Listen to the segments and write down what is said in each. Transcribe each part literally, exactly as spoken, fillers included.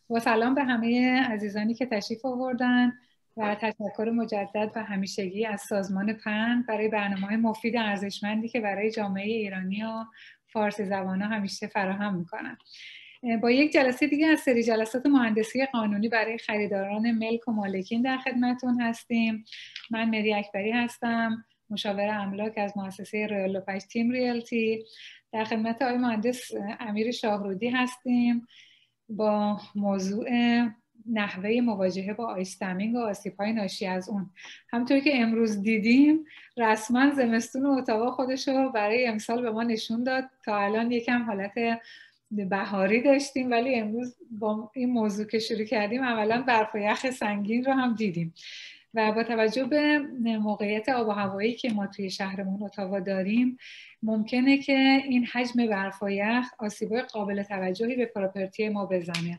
با سلام به همه عزیزانی که تشریف آوردن و تشکر مجدد و همیشگی از سازمان پند برای برنامه‌های مفید ارزشمندی که برای جامعه ایرانی و فارسی زبان‌ها همیشه فراهم می‌کنن. با یک جلسه دیگه از سری جلسات مهندسی قانونی برای خریداران ملک و مالکین در خدمتون هستیم. من مری اکبری هستم، مشاور املاک از مؤسسه رویال لوپش تیم ریالتی. در خدمت آقای مهندس امیر شاهرودی هستیم با موضوع نحوه مواجهه با آیستمینگ و آسیب‌های ناشی از اون. همونطوری که امروز دیدیم رسما زمستون اتاوا خودش رو برای امسال به ما نشون داد. تا الان یکم حالت بهاری داشتیم ولی امروز با این موضوع که شروع کردیم اولا برف و یخ سنگین رو هم دیدیم و با توجه به موقعیت آب و هوایی که ما توی شهرمون اتاوا داریم ممکنه که این حجم برف و یخ آسیب‌های قابل توجهی به پراپرتی ما بزنه.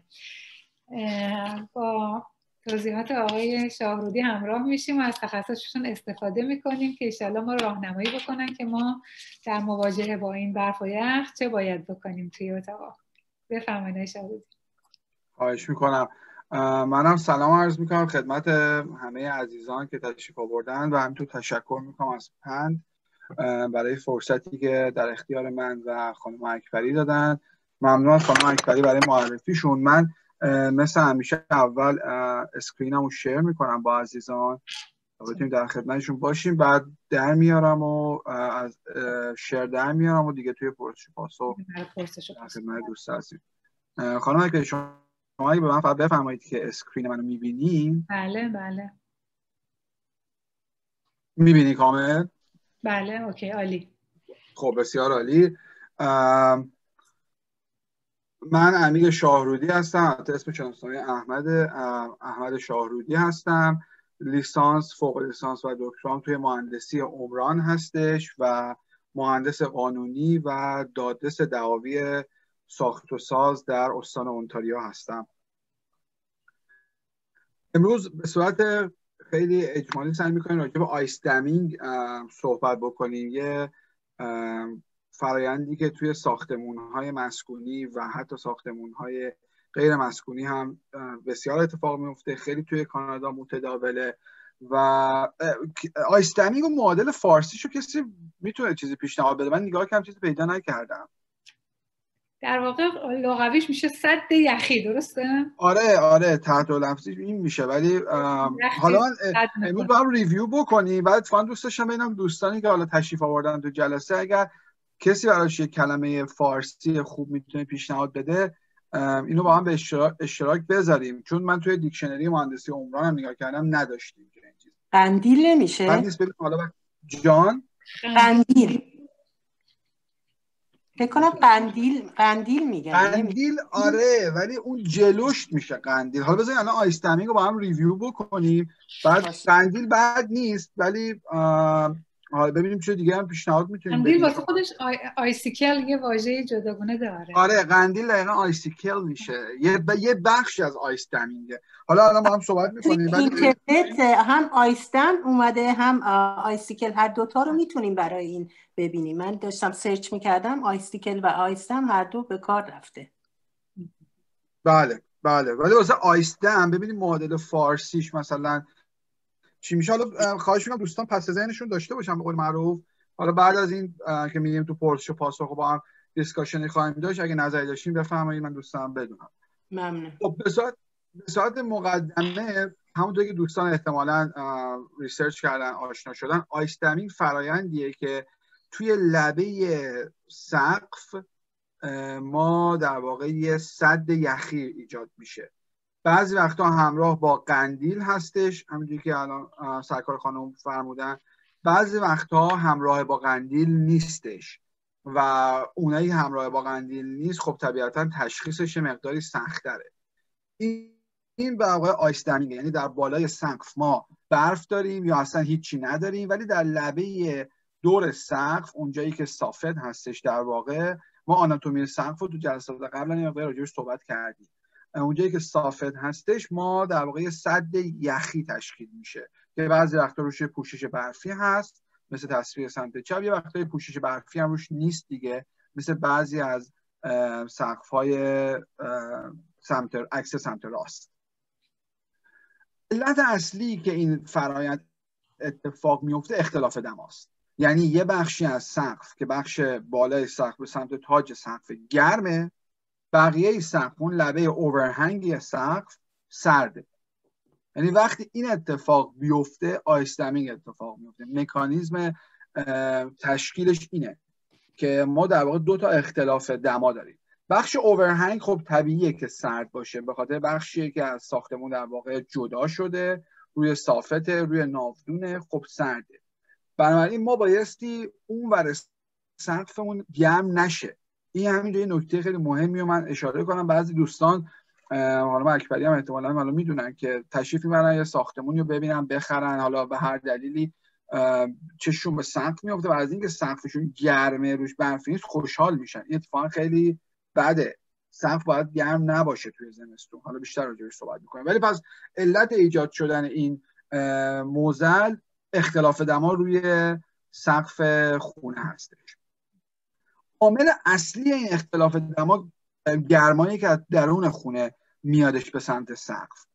با توضیحات آقای شاهرودی همراه میشیم و از تخصصشون استفاده میکنیم که انشالله ما راهنمایی بکنن که ما در مواجهه با این برف و یخ چه باید بکنیم توی اتاق. بفرمایید شاهرودی. خواهش میکنم. منم سلام عرض میکنم خدمت همه عزیزان که تشریف آوردن و همینطور تشکر میکنم از پند برای فرصتی که در اختیار من و خانم اکبری دادن. ممنون از خانم اکبری برای معرفیشون. من مثل همیشه اول اسکرینم رو شیر میکنم با عزیزان تا بتونیم در خدمتشون باشیم، بعد در میارم و از شیر در میارم و دیگه توی پرسش پاسخ در خدمت دوست هستیم. خانم اکبری شما اگه به من فقط بفرمایید که اسکرین منو میبینی؟ بله بله میبینی کامل؟ بله اوکی عالی. خب بسیار عالی. من امیر شاهرودی هستم، اسم شناسنامه احمد احمد شاهرودی هستم. لیسانس، فوق لیسانس و دکترام توی مهندسی عمران هستش و مهندس قانونی و دادرس دعاوی ساخت و ساز در استان اونتاریو هستم. امروز به صورت خیلی اجمالی سعی می‌کنیم راجع به آیستمینگ صحبت بکنیم، یه فرایندی که توی ساختمان‌های مسکونی و حتی ساختمان‌های غیر مسکونی هم بسیار اتفاق میفته، خیلی توی کانادا متداوله. و آیستمینگ و معادل فارسیشو کسی میتونه چیزی پیشنهاد بده؟ من نگاه کردم چیزی پیدا نکردم. در واقع لغویش میشه سد یخی، درسته؟ آره آره تحت لفظیش این میشه، ولی حالا من امروز با هم ریویو بکنیم. بعد فان دوست داشتم ببینم دوستانی که حالا تشریف آوردن تو جلسه اگر کسی براش یک کلمه فارسی خوب میتونه پیشنهاد بده اینو با هم به اشتراک, اشتراک بذاریم، چون من توی دیکشنری مهندسی عمران هم نگاه کردم نداشتیم. قندیل نمیشه؟ من نیست ببین حالا جان قندیل فکر کنم قندیل قندیل میگن. قندیل آره، ولی اون جلوش میشه قندیل. حالا بذارید الان آیستمینگ رو با هم ریویو بکنیم. بعد قندیل بد نیست ولی حالا ببینیم چه دیگه هم پیشنهاد میتونیم بدیم. قندیل واسه خودش آی... آیسیکل یه واژه جداگونه داره. آره قندیل دقیقاً آیسیکل میشه، یه ب... یه بخشی از آیستمینگ. حالا الان با هم صحبت میکنیم. ولی اینترنت هم آیستم اومده هم آیسیکل، هر دوتا رو میتونیم برای این ببینیم. من داشتم سرچ میکردم آیسیکل و آیستم هر دو به کار رفته. بله بله، ولی واسه آیستم ببینیم معادل فارسیش مثلا چی میشه. حالا خواهش میکنم دوستان پس ذهنشون داشته باشن به قول معروف. حالا بعد از این که میگیم تو پرسش و پاسخ با هم دیسکاشنی خواهیم داشت، اگه نظری داشتین بفرمایید، من دوستان بدونم. ممنون. خب به صورت به صورت مقدمه همونطور که دوستان احتمالاً ریسرچ کردن آشنا شدن، آیستمینگ فرایندیه که توی لبه سقف ما در واقع یه سد یخی ایجاد میشه. بعضی وقتا همراه با قندیل هستش، همونجوری که الان سرکار خانم فرمودن. بعضی وقتا همراه با قندیل نیستش و اونایی همراه با قندیل نیست خب طبیعتا تشخیصش مقداری سخت‌تره. این این به واقع آیستمینگ، یعنی در بالای سقف ما برف داریم یا اصلا هیچی نداریم، ولی در لبه دور سقف اونجایی که صافت هستش در واقع ما آناتومی سقف رو تو جلسات قبلا یه مقدار راجعش صحبت کردیم. اونجایی که صافت هستش ما در واقع سد یخی تشکیل میشه که بعضی وقتا روش پوشش برفی هست مثل تصویر سمت چپ، یه وقتای پوشش برفی هم روش نیست دیگه، مثل بعضی از سقف‌های سمت عکس سمت راست. علت اصلی که این فرایند اتفاق میفته اختلاف دماست. یعنی یه بخشی از سقف که بخش بالای سقف به سمت تاج سقف گرمه، بقیه سقف اون لبه اوورهنگی سقف سرده. یعنی وقتی این اتفاق بیفته آیس دمینگ اتفاق میفته. مکانیزم تشکیلش اینه که ما در واقع دو تا اختلاف دما داریم. بخش اوورهنگ خب طبیعیه که سرد باشه، به خاطر بخشیه که از ساختمون در واقع جدا شده، روی صافته، روی ناودونه، خب سرده. بنابراین ما بایستی اون ور سقفمون گرم نشه. این همینجا یه نکته خیلی مهمی رو من اشاره کنم. بعضی دوستان حالا اکبری هم احتمالاً حالا میدونن که تشریف میبرن یه ساختمونی رو ببینن بخرن، حالا به هر دلیلی چشون به سقف میفته و از اینکه سقفشون گرمه روش برف نیست خوشحال میشن. این اتفاقا خیلی بده. سقف باید گرم نباشه توی زمستون. حالا بیشتر راجعش صحبت میکنیم. ولی پس علت ایجاد شدن این معضل اختلاف دما روی سقف خونه هستش. عامل اصلی این اختلاف دما گرمایی که از درون خونه میادش به سمت سقف.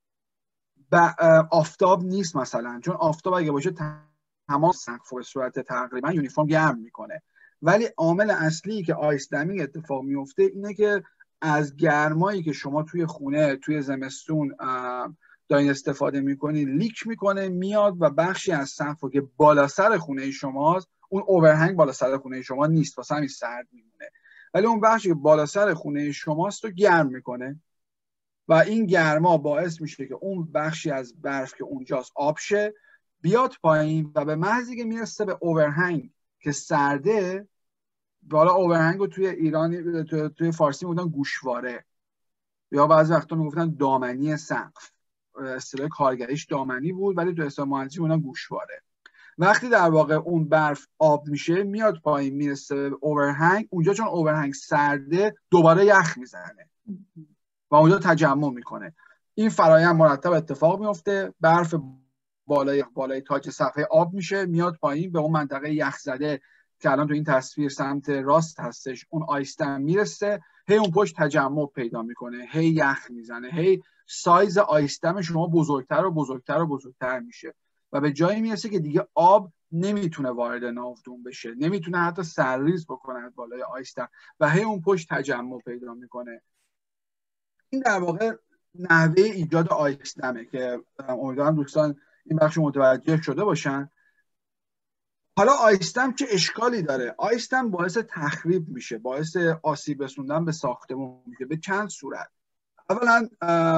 و آفتاب نیست مثلا، چون آفتاب اگه باشه تمام سقف به صورت تقریبا یونیفرم گرم میکنه. ولی عامل اصلی که آیس دمینگ اتفاق میفته اینه که از گرمایی که شما توی خونه توی زمستون دارین استفاده میکنید لیک میکنه میاد و بخشی از سقف که بالا سر خونه شماست، اون اوورهنگ بالا سر خونه شما نیست واسه همین سرد میمونه، ولی اون بخشی که بالا سر خونه شماست رو گرم میکنه و این گرما باعث میشه که اون بخشی از برف که اونجاست آب شه بیاد پایین و به محضی که میرسه به اوورهنگ که سرده. بالا اوورهنگ رو توی ایرانی توی, توی فارسی میگفتن گوشواره یا بعضی وقتا میگفتن دامنی سقف. اصطلاح کارگریش دامنی بود ولی تو اصطلاح مهندسی میگفتن گوشواره. وقتی در واقع اون برف آب میشه میاد پایین میرسه به اوورهنگ، اونجا چون اوورهنگ سرده دوباره یخ میزنه و اونجا تجمع میکنه. این فرایند مرتب اتفاق میفته. برف بالای بالای تاج سقف آب میشه میاد پایین به اون منطقه یخ زده که الان تو این تصویر سمت راست هستش، اون آیستم میرسه، هی اون پشت تجمع پیدا میکنه، هی یخ میزنه، هی سایز آیستم شما بزرگتر و بزرگتر و بزرگتر میشه و به جایی میرسه که دیگه آب نمیتونه وارد ناودون بشه، نمیتونه حتی سرریز بکنه بالای آیستم و هی اون پشت تجمع پیدا میکنه. این در واقع نحوه ایجاد آیستمه که امیدوارم دوستان این بخش متوجه شده باشن. حالا آیستم چه اشکالی داره؟ آیستم باعث تخریب میشه، باعث آسیب رسوندن به ساختمون میشه به چند صورت. اولا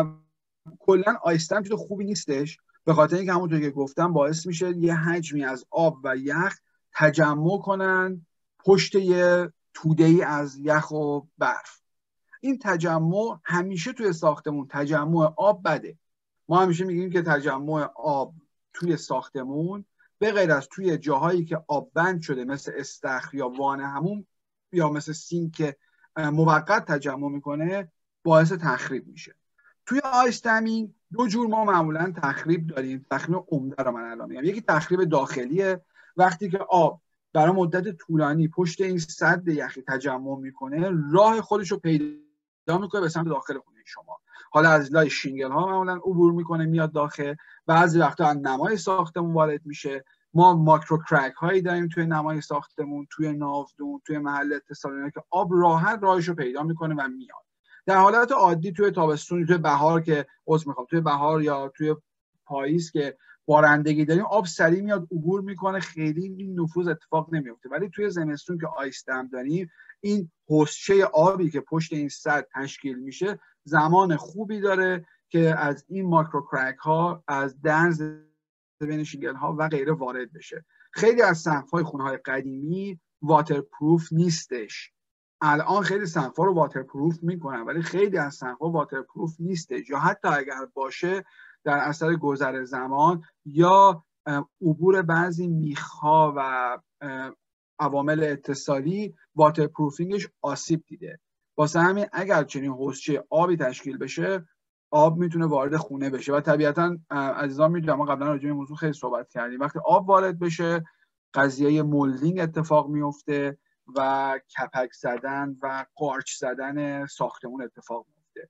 کلا آیستم چیز خوبی نیستش، به خاطر اینکه همونطور که گفتم باعث میشه یه حجمی از آب و یخ تجمع کنن پشت یه توده‌ای از یخ و برف. این تجمع همیشه توی ساختمون تجمع آب بده. ما همیشه میگیم که تجمع آب توی ساختمون به غیر از توی جاهایی که آب بند شده مثل استخر یا وان حموم یا مثل سینک که موقت تجمع میکنه باعث تخریب میشه. توی آیس دمینگ دو جور ما معمولا تخریب داریم. تخریب عمده رو من الان میگم. یکی تخریب داخلیه، وقتی که آب برای مدت طولانی پشت این سد یخی تجمع میکنه راه خودش رو پیدا میکنه به سمت داخل خونه شما. حالا از لای شینگل ها معمولا عبور میکنه میاد داخل، بعضی وقتا از نمای ساختمون وارد میشه. ما ماکرو کرک هایی داریم توی نمای ساختمون، توی ناودون، توی محل اتصال که آب راحت راهش رو پیدا میکنه و میاد. در حالت عادی توی تابستون، توی بهار که عذر میخوام توی بهار یا توی پاییز که بارندگی داریم آب سریع میاد عبور میکنه، خیلی این نفوذ اتفاق نمیفته. ولی توی زمستون که آیس دم داریم این حوضچه آبی که پشت این سد تشکیل میشه زمان خوبی داره که از این ماکرو کرک ها از درز بین شینگل ها و غیره وارد بشه. خیلی از سقف های خونه های قدیمی واترپروف نیستش. الان خیلی سقف ها رو واترپروف میکنن ولی خیلی از سقف ها واترپروف نیستش، یا حتی اگر باشه در اثر گذر زمان یا عبور بعضی میخ‌ها و عوامل اتصالی واترپروفینگش آسیب دیده. واسه همین اگر چنین حوضچه آبی تشکیل بشه آب میتونه وارد خونه بشه و طبیعتاً عزیزان میدونم ما قبلا راجع به این موضوع خیلی صحبت کردیم. وقتی آب وارد بشه قضیه مولدینگ اتفاق میفته و کپک زدن و قارچ زدن ساختمون اتفاق میفته.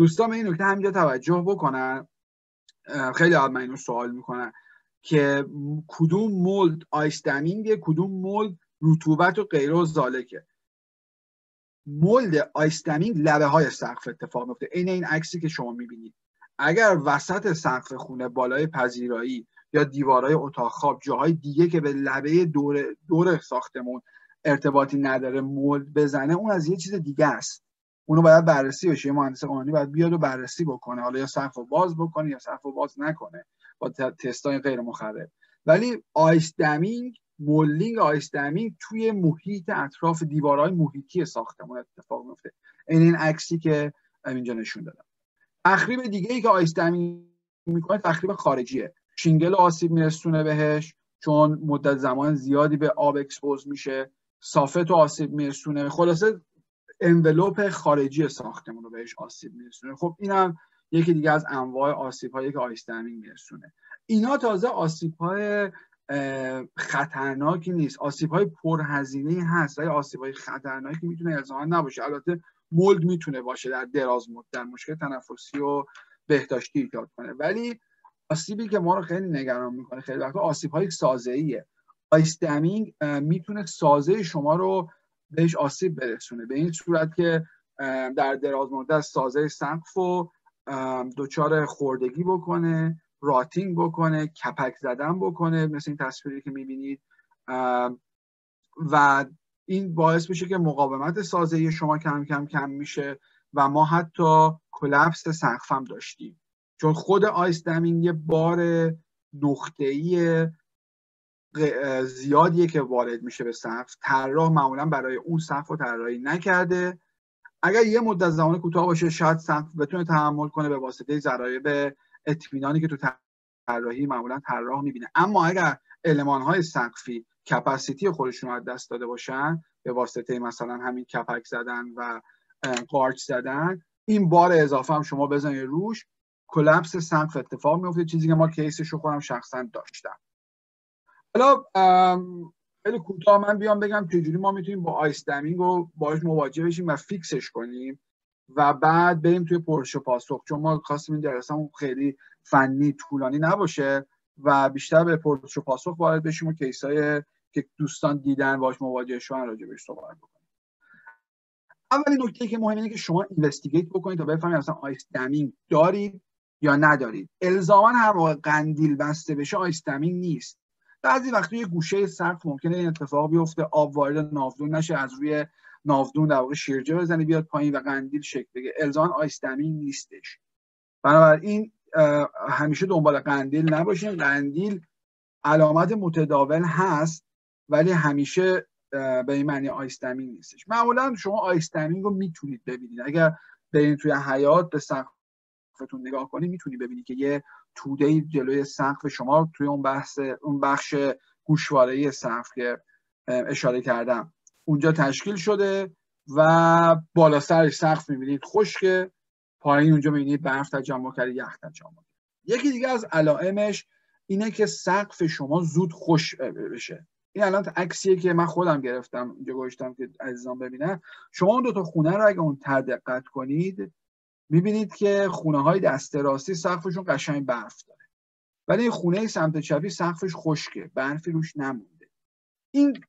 دوستان به این نکته همینجا توجه بکنن، خیلی از من اینو سوال میکنن که کدوم مولد آیس دمینگه، کدوم مولد رطوبت و غیره و ذالکه. مولد آیس دمینگ لبه های سقف اتفاق میفته. این این عکسی که شما میبینید اگر وسط سقف خونه، بالای پذیرایی یا دیوارهای اتاق خواب، جاهای دیگه که به لبه دور دور ساختمون ارتباطی نداره مولد بزنه، اون از یه چیز دیگه است. اونو باید بررسی بشه. یه مهندس قانونی باید بیاد و بررسی بکنه، حالا یا سقف رو باز بکنه یا سقف رو باز نکنه با تستای غیر مخرب. ولی آیس دمینگ، مولدینگ آیس دمینگ توی محیط اطراف دیوارهای محیطی ساختمون اتفاق میفته. این این عکسی که اینجا نشون دادم. تخریب دیگه ای که آیس دمینگ میکنه تخریب خارجیه. شینگل آسیب میرسونه بهش چون مدت زمان زیادی به آب اکسپوز میشه، صافت و آسیب میرسونه، خلاصه انولوپ خارجی ساختمون رو بهش آسیب میرسونه. خب اینم یکی دیگه از انواع آسیب هایی که آیس دمینگ میرسونه. اینا تازه آسیب های خطرناکی نیست، آسیب های پرهزینه هست، ولی آسیب های خطرناکی میتونه الزاما نباشه. البته مولد میتونه باشه در دراز مدت، مشکل تنفسی و بهداشتی ایجاد کنه، ولی آسیبی که ما رو خیلی نگران میکنه خیلی وقتا آسیب های سازه‌ایه. آیس دمینگ میتونه سازه شما رو بهش آسیب برسونه، به این صورت که در دراز مدت سازه سقف رو دچار خوردگی بکنه، راتینگ بکنه، کپک زدن بکنه، مثل این تصویری که میبینید، و این باعث میشه که مقاومت سازه شما کم کم کم میشه و ما حتی کلپس سقف هم داشتیم، چون خود آیس دمینگ یه بار نقطه‌ای زیادیه که وارد میشه به سقف. طراح معمولا برای اون سقف رو طراحی نکرده. اگر یه مدت زمان کوتاه باشه شاید سقف بتونه تحمل کنه به واسطه ضرایب اطمینانی که تو طراحی معمولا طراح میبینه، اما اگر المان‌های سقفی کپاسیتی خودشون رو از دست داده باشن به واسطه مثلا همین کپک زدن و قارچ زدن، این بار اضافه هم شما بزنید روش، کلپس سقف اتفاق میفته، چیزی که ما کیسش رو خودم شخصا داشتم. حالا خیلی کوتاه من بیام بگم چجوری ما میتونیم با آیس دمینگ رو باهاش مواجه بشیم و فیکسش کنیم و بعد بریم توی پرسش و پاسخ، چون ما خواستیم این جلسه‌مون خیلی فنی طولانی نباشه و بیشتر به پرسش و پاسخ وارد بشیم و کیسای که دوستان دیدن باهاش مواجه شدن راجع بهش صحبت بکنیم. اولین نکته که مهمه اینه که شما اینوستیگیت بکنید تا بفهمید اصلا آیس دمینگ دارید یا ندارید. الزاما هر موقع قندیل بسته بشه آیس دمینگ نیست. بعضی وقتا یه گوشه سقف ممکنه این اتفاق بیفته، آب وارد ناودون نشه، از روی ناودون در واقع شیرجه بزنه بیاد پایین و قندیل شکل بگیره. الزاما آیس دمینگ نیستش. بنابراین همیشه دنبال قندیل نباشین. قندیل علامت متداول هست ولی همیشه به این معنی آیس دمینگ نیستش. معمولا شما آیس دمینگ رو میتونید ببینید اگر برین توی حیاط به سقفتون نگاه کنید، میتونید ببینید که یه توده‌ای جلوی سقف شما توی اون بحث اون بخش گوشواره‌ای سقف که اشاره کردم اونجا تشکیل شده و بالا سرش سقف می‌بینید خشکه، پایین اونجا می‌بینید برف تجمع کرده، یخ تجمع کرده. یکی دیگه از علائمش اینه که سقف شما زود خشک بشه. این الان عکسیه که من خودم گرفتم اینجا گذاشتم که عزیزان ببینن. شما اون دو تا خونه رو اگه اون تر دقت کنید می‌بینید که خونه‌های دست راستی سقفشون قشنگ برف داره، ولی خونه سمت چپی سقفش خشکه، برفی روش نمونده. این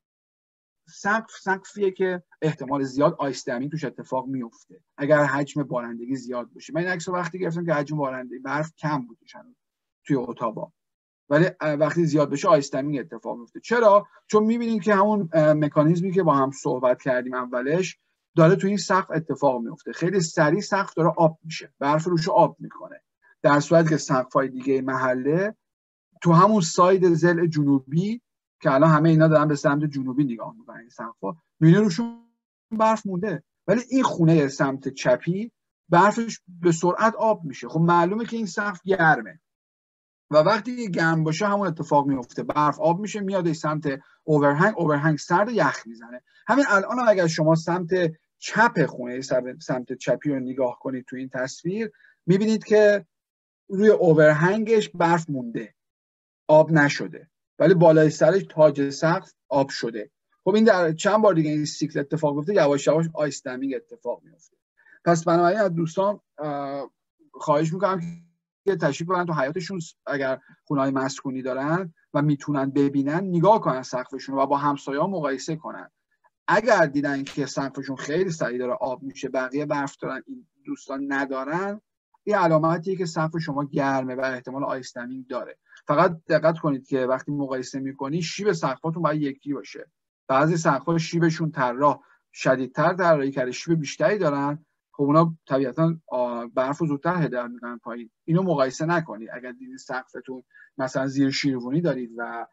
سقف سقفیه که احتمال زیاد آیس دمینگ توش اتفاق میفته اگر حجم بارندگی زیاد باشه. من این عکس رو وقتی گرفتم که حجم بارندگی برف کم بود توی اتاقا، ولی وقتی زیاد بشه آیس دمینگ اتفاق میفته. چرا؟ چون می‌بینید که همون مکانیزمی که با هم صحبت کردیم اولش داره توی این سقف اتفاق میفته. خیلی سریع سقف داره آب میشه، برف روش آب میکنه، در صورتی که سقف‌های دیگه محله تو همون ساید ضلع جنوبی که الان همه اینا دارن به سمت جنوبی نگاه میکنن این سقف‌ها، میونه روشون برف مونده، ولی این خونه سمت چپی برفش به سرعت آب میشه. خب معلومه که این سقف گرمه و وقتی گرم باشه همون اتفاق میفته، برف آب میشه میاد این سمت اوورهنگ، اوورهنگ سرد یخ میزنه. همین الان هم اگر شما سمت چپ خونه سمت چپی رو نگاه کنید تو این تصویر میبینید که روی اوورهنگش برف مونده، آب نشده، ولی بالای سرش تاج سقف آب شده. خب این در چند بار دیگه این سیکل اتفاق میفته، یواش یواش آیس دمینگ اتفاق میفته. پس بنابراین از دوستان خواهش میکنم که تشریف برن تو حیاتشون، اگر خونه‌های مسکونی دارن و میتونن ببینن، نگاه کنن سقفشون و با همسایه‌ها مقایسه کنن. اگر دیدن که سقفشون خیلی سریع داره آب میشه، بقیه برف دارن، این دوستان ندارن، این علامتیه که سقف شما گرمه و احتمال آیس دمینگ داره. فقط دقت کنید که وقتی مقایسه میکنی شیب سقفاتون باید یکی باشه. بعضی سقف‌ها شیبشون طراح شدیدتر طراحی کرده، شیب بیشتری دارن، خب اونا طبیعتا برف رو زودتر هدایت میکنن پایین. اینو مقایسه نکنید. اگر دیدید سقفتون مثلا زیر شیروانی دارید و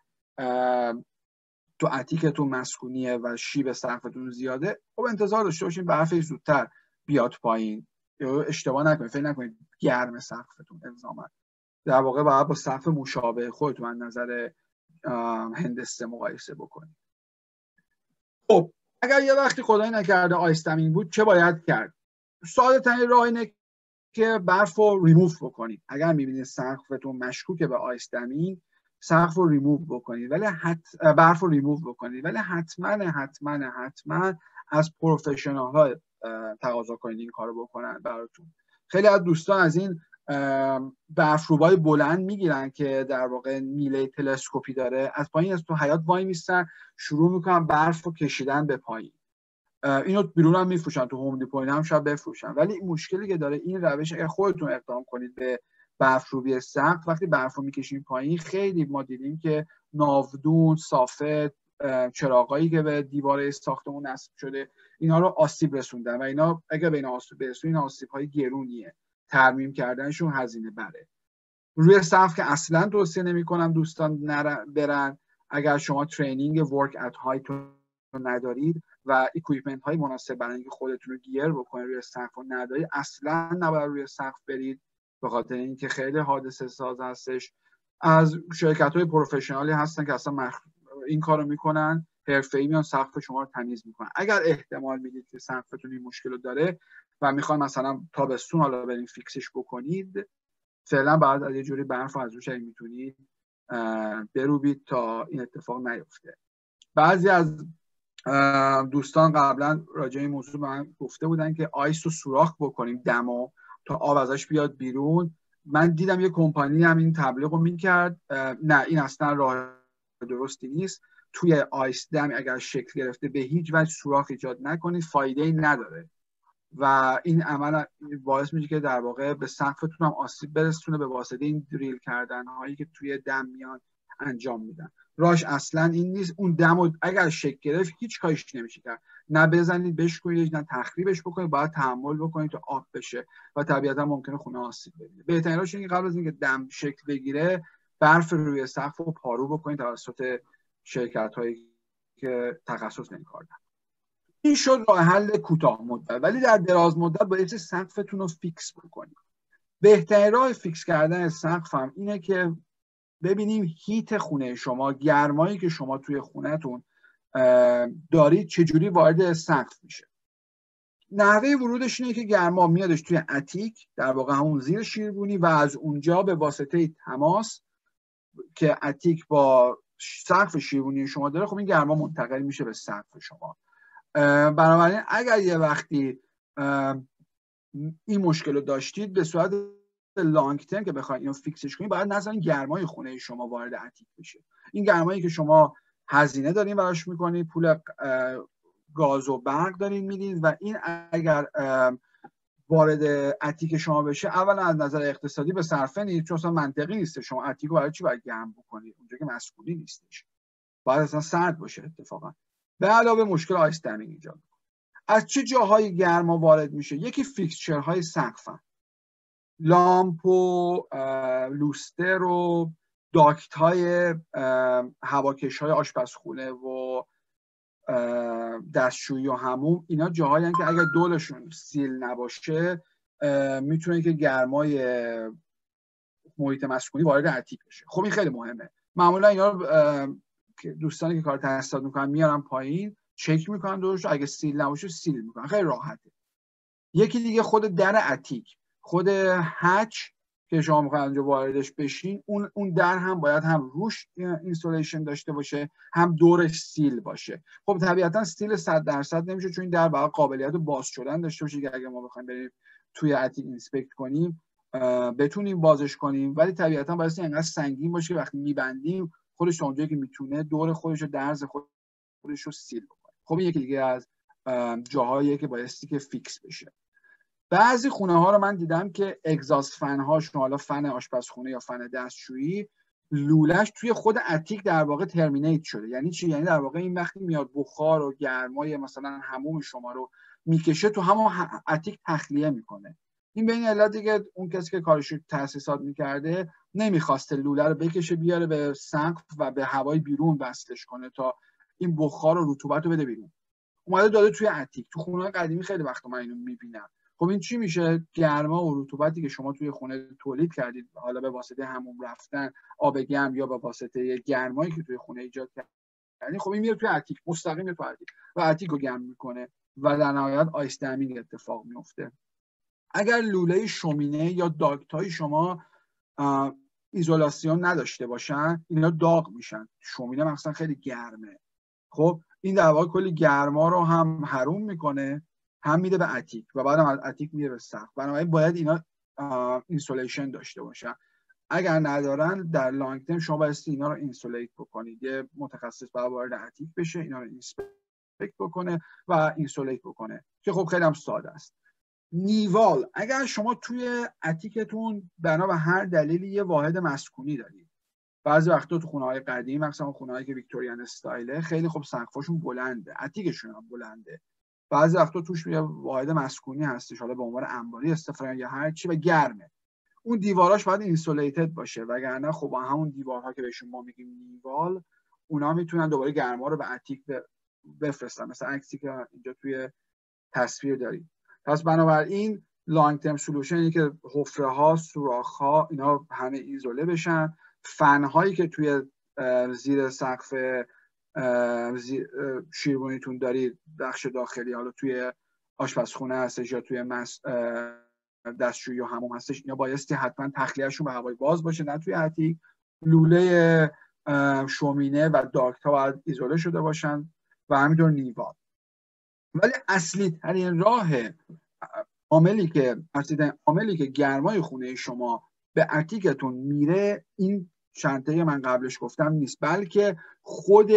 تو اتیکتون مسکونیه و شیب سقفتون زیاده، خب انتظار داشته باشین برفش زودتر بیاد پایین. یا اشتباه نکنید، فکر نکنید گرم سقفتون الزاما. در واقع باید با سقف مشابه خودتون از نظر هندسه مقایسه بکنید. خب اگر یه وقتی خدای نکرده آیس دمینگ بود، چه باید کرد؟ ساده ترین راه اینه که برف رو ریموو بکنید. اگر میبینید سقفتون مشکوکه به آیس دمینگ، سقف رو ریموو بکنید، ولی حت... برف رو ریموو بکنید، ولی حتما حتما حتما از پروفشنال ها تقاضا کنید این کارو بکنن براتون. خیلی از دوستان از این برفروبای بلند میگیرن که در واقع میله تلسکوپی داره، از پایین از تو حیاط وای میستن، شروع میکنن برف رو کشیدن به پایین. اینو بیرون هم میفروشن، تو هوم دیپو هم شاید بفروشن، ولی مشکلی که داره این روش، اگر خودتون اقدام کنید به برفروبی سقف، وقتی برف رو میکشین پایین، خیلی ما دیدیم که ناودون، صافت، چراغایی که به دیواره ساختمون نصب شده، اینا رو آسیب رسوندن و اینا اگه به اینا آسیب برسون، این آسیب‌های گرونیه، ترمیم کردنشون هزینه بره. روی سقف که اصلا توصیه نمی‌کنم دوستان برن. اگر شما ترینینگ ورک ات هایت ندارید و اکویپمنت های مناسب برای اینکه خودتون رو گیر بکنید روی سقف رو ندارید، اصلا نباید روی سقف برید، به خاطر اینکه خیلی حادثه ساز هستش. از شرکت های پروفشنالی هستن که اصلا مخ... این کارو میکنن، حرفه‌ای میان سقف شما رو تمیز میکنن. اگر احتمال میدید که سقفتون این مشکل رو داره و میخواین مثلا تابستون حالا برین فیکسش بکنید، فعلا بعد از یه جوری برف از روش میتونید بروبید تا این اتفاق نیفته. بعضی از دوستان قبلا راجع به این موضوع به من گفته بودن که آیس رو سوراخ بکنیم دمو تا آب ازش بیاد بیرون. من دیدم یه کمپانی هم این تبلیغ رو میکرد. نه، این اصلا راه درستی نیست. توی آیس دم اگر شکل گرفته به هیچ وجه سوراخ ایجاد نکنید، فایده ای نداره و این عمل باعث میشه که در واقع به سقفتون هم آسیب برسونه به واسطه این دریل کردن هایی که توی دم میان انجام میدن. راش اصلا این نیست. اون دمو اگر شکل گرفت هیچ کاریش نمیشه کرد، نه بزنید بشکنید نه تخریبش بکنید، باید تحمل بکنید تا آب بشه و طبیعتا ممکنه خونه آسیب ببینه. بهترین راهش اینه که قبل از اینکه دم شکل بگیره برف روی سقف رو پارو بکنید توسط شرکت هایی که تخصص این کار دارن. این شد راه حل کوتاه مدت، ولی در دراز مدت باید سقفتون رو فیکس بکنید. بهترین راه فیکس کردن سقف هم اینه که ببینیم هیت خونه شما، گرمایی که شما توی خونه‌تون دارید چجوری وارد سقف میشه. نحوه ورودش اینه که گرما میادش توی اتیک، در واقع همون زیر شیروانی، و از اونجا به واسطه تماس که اتیک با سقف شیروانی شما داره، خب این گرما منتقل میشه به سقف شما. بنابراین اگر یه وقتی این مشکل رو داشتید، به صورت لانگ ترم که بخواید اینو فیکسش کنید، باید نذارین گرمای خونه شما وارد اتیک بشه. این گرمایی که شما هزینه دارین براش میکنید، پول گاز و برق دارین میدین و این اگر وارد اتیک شما بشه، اولا از نظر اقتصادی به صرفه نیست، چون اصلا منطقی نیست شما اتیک رو برای چی باید گرم بکنید اونجا که مسکونی نیستش، باید اصلا سرد باشه اتفاقا. به علاوه مشکل آیس دمینگ ایجاد میکنه. از چه جاهای گرما وارد میشه؟ یکی فیکسچرهای سقفن، لامپ و لوستر و داکت های هواکش های آشپزخونه و دستشویی و حموم، اینا جاهایی هستند که اگر دولشون سیل نباشه میتونه که گرمای محیط مسکونی وارد اتیک بشه. خب این خیلی مهمه. معمولا اینا دوستانی که کار تحصیلات میکنن میارن پایین، چک میکنن دورش، اگه سیل نباشه سیل میکنن، خیلی راحته. یکی دیگه خود در اتیک، خود هچ که شما میخواید اونجا واردش بشین، اون اون در هم باید هم روش اینستالیشن داشته باشه، هم دورش سیل باشه. خب طبیعتا سیل صد درصد نمیشه، چون این در باید قابلیت باز شدن داشته باشه که اگه ما بخوایم بریم توی اتیک اینسپکت کنیم بتونیم بازش کنیم، ولی طبیعتا باید اینقدر سنگین باشه که وقتی میبندیم خودش اونجایی که میتونه دور خودش رو درز خودش رو سیل بکنه. خب این یکی دیگه از جاهاییه که بایستی که فیکس بشه. بعضی خونه ها رو من دیدم که اگزاست فن هاشون، حالا فن آشپزخونه یا فن دستشویی، لولش توی خود اتیک در واقع ترمینیت شده. یعنی چی؟ یعنی در واقع این وقتی میاد بخار و گرمای مثلا حموم شما رو میکشه تو همون اتیک تخلیه میکنه. این به این علتی که اون کسی که کارش تاسیسات میکرده نمیخواسته لوله رو بکشه بیاره به سقف و به هوای بیرون وصلش کنه تا این بخار و رطوبت رو بده بیرون، اومده داده توی اتیک. تو خونه قدیمی خیلی وقتا من اینو میبینم. خب این چی میشه؟ گرما و رطوبتی که شما توی خونه تولید کردید، حالا به واسطه حموم رفتن، آب گرم یا به واسطه گرمایی که توی خونه ایجاد کردید، خب این میره توی اتیک، مستقیم میره توی اتیک و اتیک رو گرم میکنه و در نهایت آیس دمینگ اتفاق میفته. اگر لوله شومینه یا داکتای شما ایزولاسیون نداشته باشن، اینا داغ میشن. شومینه مثلا خیلی گرمه، خب این در واقع کلی گرما رو هم حروم میکنه، هم میده به اتیک و بعدم از اتیک میره به سقف. بنابراین باید اینا اینسولیشن داشته باشن. اگر ندارن در لانگ ترم شما باید اینا رو اینسولیت بکنید. یه متخصص باید وارد اتیک بشه، اینا رو اینسپکت بکنه و اینسولیت بکنه که خب خیلی هم ساده است. نیوال، اگر شما توی اتیکتون بنا به هر دلیلی یه واحد مسکونی دارید، بعضی وقتا تو خونه‌های قدیم مثلا خونه‌هایی که ویکتوریان استایله خیلی خوب سقفشون بلنده، اتیکشون هم بلنده، بعضی وقتا توش یه واحد مسکونی هستش، حالا به عنوان انباری استفاده یا هر چی، و گرمه، اون دیواراش باید اینسولیتد باشه، وگرنه خب همون دیوارها که بهشون ما میگیم نیوال، اونا میتونن دوباره گرما رو به اتیک بفرستن، مثلا عکسی که اینجا توی تصویر دارید. پس بنابراین لانگ ترم سولوشن اینه که حفره ها، سوراخ ها، اینا همه ایزوله بشن. فن هایی که توی زیر سقف شیربونیتون دارید، بخش داخلی، حالا توی آشپزخونه هستش یا توی مس دستشویی و حموم هستش، اینا بایستی حتما تخلیهشون به هوای باز باشه، نه توی اتیک. لوله شومینه و داکت ها باید ایزوله شده باشن و همینطور نیوال. ولی اصلی ترین راه عاملی که اصلی عاملی که گرمای خونه شما به اتیکتون میره، این شنطه من قبلش گفتم نیست، بلکه خود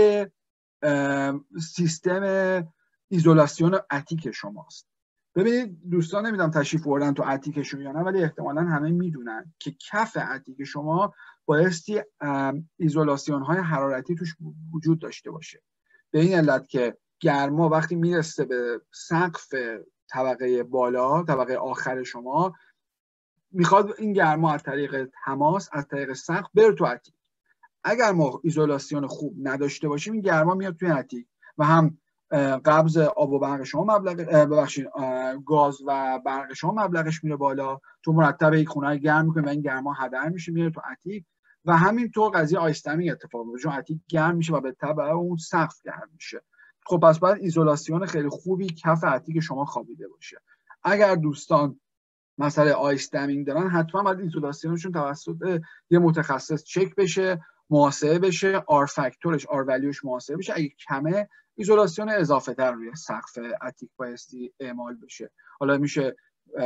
سیستم ایزولاسیون اتیک شماست. ببینید دوستان، نمیدونم تشریف بردن تو اتیکشون یا نه، ولی احتمالاً همه میدونن که کف اتیک شما بایستی ایزولاسیون های حرارتی توش وجود داشته باشه، به این علت که گرما وقتی میرسه به سقف طبقه بالا، طبقه آخر شما، میخواد این گرما از طریق تماس از طریق سقف بره تو اتیک. اگر ما ایزولاسیون خوب نداشته باشیم، این گرما میاد توی اتیک و هم قبض آب و برق شما مبلغ ببخشید گاز و برق شما مبلغش میره بالا، تو مرتب یک خونه گرم میکنه و این گرما هدر میشه میره تو اتیک، و همینطور قضیه آیس دمینگ اتفاق میفته، چون اتیک گرم میشه و به تبع اون سقف گرم میشه. خب پس باید ایزولاسیون خیلی خوبی کف اتیک شما خوابیده باشه. اگر دوستان مسئله آیس دمینگ دارن، حتما باید ایزولاسیونشون توسط یه متخصص چک بشه، محاسبه بشه، آر فاکتورش، آر ولیوش محاسبه بشه. اگه کمه، ایزولاسیون اضافه تر روی سقف اتیک بایستی اعمال بشه. حالا میشه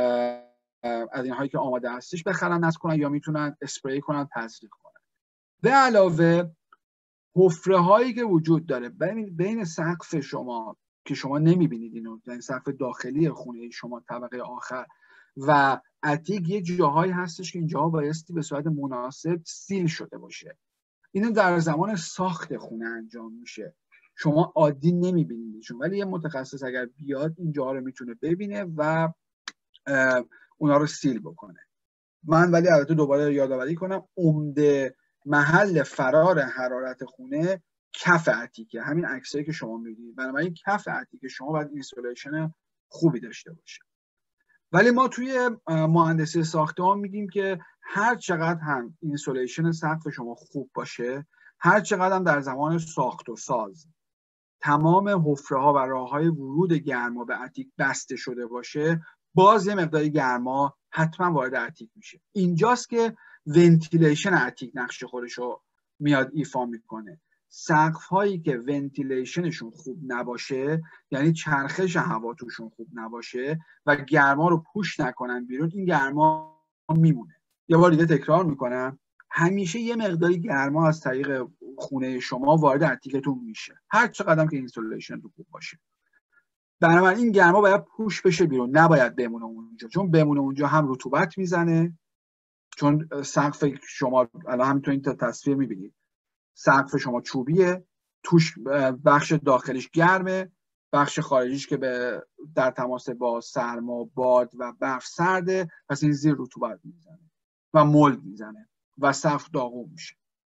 از این هایی که آماده هستش بخرن، نصب کنن، یا میتونن اسپری کنن، تزریق کنن. به علاوه حفره هایی که وجود داره بین بین سقف شما که شما نمیبینید اینو، یعنی سقف داخلی خونه شما طبقه آخر و اتیک، یه جاهایی هستش که اینجاها بایستی به صورت مناسب سیل شده باشه. اینو در زمان ساخت خونه انجام میشه، شما عادی نمیبینیدشون، ولی یه متخصص اگر بیاد اینجاها رو میتونه ببینه و اونا رو سیل بکنه. من ولی البته دوباره یادآوری کنم، عمده محل فرار حرارت خونه کف اتیکه، همین عکسایی که شما میبینید. بنابراین کف اتیک شما باید اینسولیشن خوبی داشته باشه. ولی ما توی مهندسی ساختمان میگیم که هر چقدر هم اینسولیشن سقف شما خوب باشه، هر چقدر هم در زمان ساخت و ساز تمام حفره ها و راه های ورود گرما به اتیک بسته شده باشه، باز یه مقداری گرما حتما وارد اتیک میشه. اینجاست که ونتیلیشن اتیک نقش خودشو میاد ایفا میکنه. سقف هایی که ونتیلیشنشون خوب نباشه، یعنی چرخش هوا توشون خوب نباشه و گرما رو پوش نکنن بیرون، این گرما میمونه. یه بار دیگه تکرار میکنم، همیشه یه مقداری گرما از طریق خونه شما وارد اتیکتون میشه، هر چقدر که اینسولیشن خوب باشه. بنابراین این گرما باید پوش بشه بیرون، نباید بمونه اونجا، چون بمونه اونجا هم رطوبت میزنه، چون سقف شما الان همینطور این تصویر میبینید، سقف شما چوبیه، توش بخش داخلیش گرمه، بخش خارجیش که به در تماس با سرما، باد و برف سرده، پس این زیر رطوبت میزنه و مولد میزنه و سقف داغون میشه.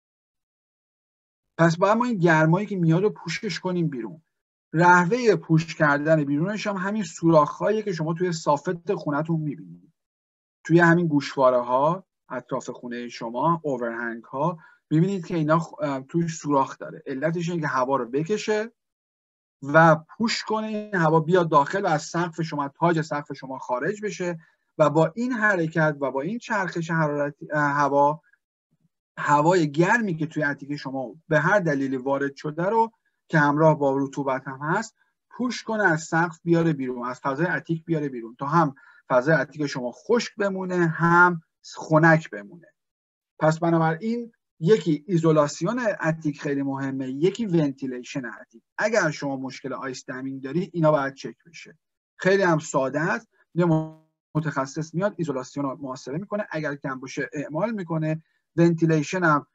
پس باید ما این گرمایی که میاد رو پوشش کنیم بیرون. رهوه پوش کردن بیرونش هم همین سوراخ‌هایی که شما توی سافت خونتون میبینید، توی همین گوشواره ها اطراف خونه شما، اوورهنگ ها، میبینید که اینا توی سوراخ داره. علتش اینه که هوا رو بکشه و پوش کنه، این هوا بیاد داخل و از سقف شما، تاج سقف شما خارج بشه و با این حرکت و با این چرخش حرارتی هوا، هوای گرمی که توی اتیک شما به هر دلیلی وارد شده رو که همراه با رطوبت هم هست، پوش کنه از سقف بیاره بیرون، از فضای اتیک بیاره بیرون، تا هم فضای اتیک شما خشک بمونه هم خنک بمونه. پس بنابراین یکی ایزولاسیون اتیک خیلی مهمه، یکی ونتیلیشن اتیک. اگر شما مشکل آیس دمینگ داری، اینا باید چک بشه. خیلی هم ساده است، یه متخصص میاد ایزولاسیون رو محاسبه میکنه، اگر کم باشه اعمال میکنه. ونتیلیشن هم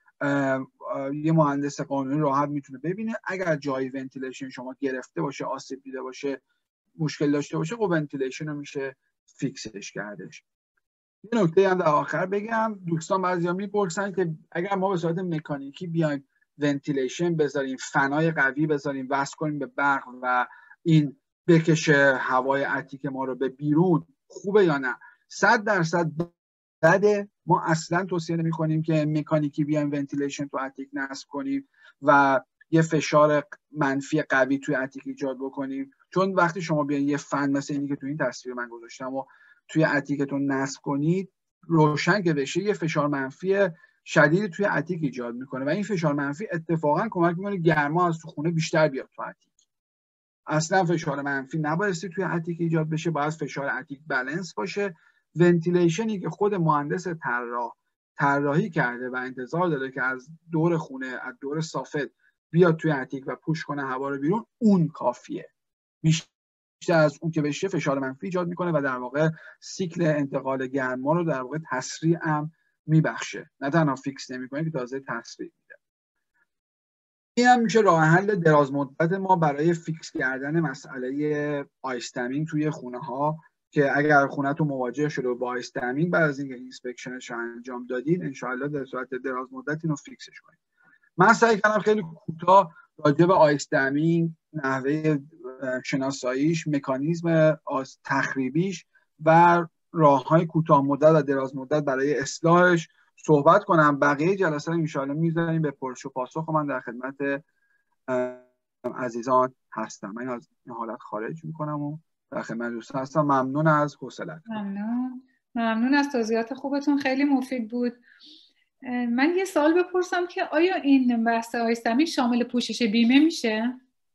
یه مهندس قانونی راحت میتونه ببینه، اگر جای ونتیلیشن شما گرفته باشه، آسیب دیده باشه، مشکل داشته باشه، خب ونتیلیشن رو میشه فیکسش کردش. یه نکته هم در آخر بگم، دوستان بعضیا میپرسن که اگر ما به صورت مکانیکی بیایم ونتیلیشن بذاریم، فنای قوی بذاریم، وصل کنیم به برق و این بکشه هوای اتیک ما رو به بیرون، خوبه یا نه؟ صد درصد بده. ما اصلا توصیه نمی کنیم که مکانیکی بیایم ونتیلیشن تو اتیک نصب کنیم و یه فشار منفی قوی توی اتیک ایجاد بکنیم، چون وقتی شما بیاین یه فن مثل اینی که تو این تصویر من گذاشتم و توی اتیکتون نصب کنید، روشن که بشه، یه فشار منفی شدیدی توی اتیک ایجاد میکنه و این فشار منفی اتفاقا کمک میکنه گرما از تو خونه بیشتر بیاد تو اتیک. اصلا فشار منفی نبایستی توی اتیک ایجاد بشه، باید فشار اتیک بالانس باشه. ونتیلیشنی که خود مهندس طراح طراحی کرده و انتظار داره که از دور خونه، از دور سافت بیاد توی اتیک و پوش کنه هوا رو بیرون، اون کافیه. بیشتر از اون که بشه فشار منفی ایجاد میکنه و در واقع سیکل انتقال گرما رو در واقع تسریع هم میبخشه، نه تنها فیکس نمیکنه که تازه تسریع میده. این هم میشه راه حل دراز مدت ما برای فیکس کردن مسئله آیس دمینگ توی خونه ها، که اگر خونه‌تون مواجه شده با آیس دمینگ، بعد از اینکه اینسپکشنش رو انجام دادین، انشاءالله در صورت دراز مدت اینو فیکسش کنید. من سعی کردم خیلی کوتاه راجع به آیس دمینگ، نحوه شناساییش، مکانیزم تخریبیش و راه‌های کوتاه مدت و دراز مدت برای اصلاحش صحبت کنم. بقیه جلسه رو انشاءالله میذاریم به پرسش و پاسخ. من در خدمت عزیزان هستم. من از این حالت خارج میکنم و در خدمت دوستان هستم. ممنون از حوصلتون. ممنون ممنون از توضیحات خوبتون، خیلی مفید بود. من یه سوال بپرسم که آیا این بحث آیس دمینگ شامل پوشش بیمه میشه؟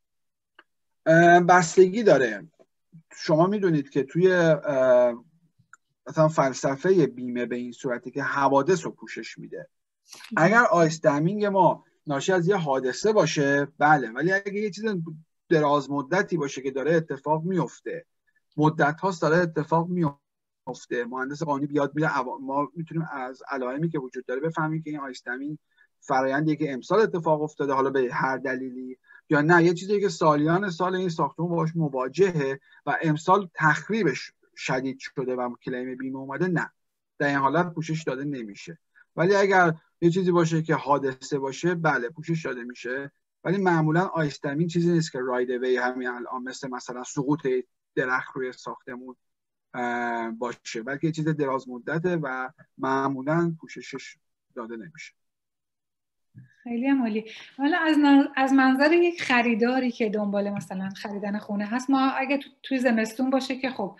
بستگی داره. شما میدونید که توی مثلا فلسفه بیمه به این صورتی که حوادث رو پوشش میده. اگر آیس دمینگ ما ناشی از یه حادثه باشه، بله، ولی اگه یه چیز دراز مدتی باشه که داره اتفاق میفته، مدت هاست داره اتفاق میفته، مهندس قانونی بیاد میره، ما میتونیم از علائمی که وجود داره بفهمیم که این آیس دمینگ فرآیندیه که امسال اتفاق افتاده، حالا به هر دلیلی، یا نه یه چیزی که سالیان سال این ساختمون باهاش مواجهه و امسال تخریبش شدید شده و کلیم بیمه اومده، نه، در این حالت پوشش داده نمیشه. ولی اگر یه چیزی باشه که حادثه باشه، بله پوشش داده میشه. ولی معمولا آیس دمینگ چیزی نیست که راید اوی همین الان مثل مثلا سقوط درخت روی ساختمون باشه، بلکه یه چیز دراز مدته و معمولا پوششش داده نمیشه. خیلی عالی. حالا از از منظر یک خریداری که دنبال مثلا خریدن خونه هست، ما اگه تو توی زمستون باشه که خب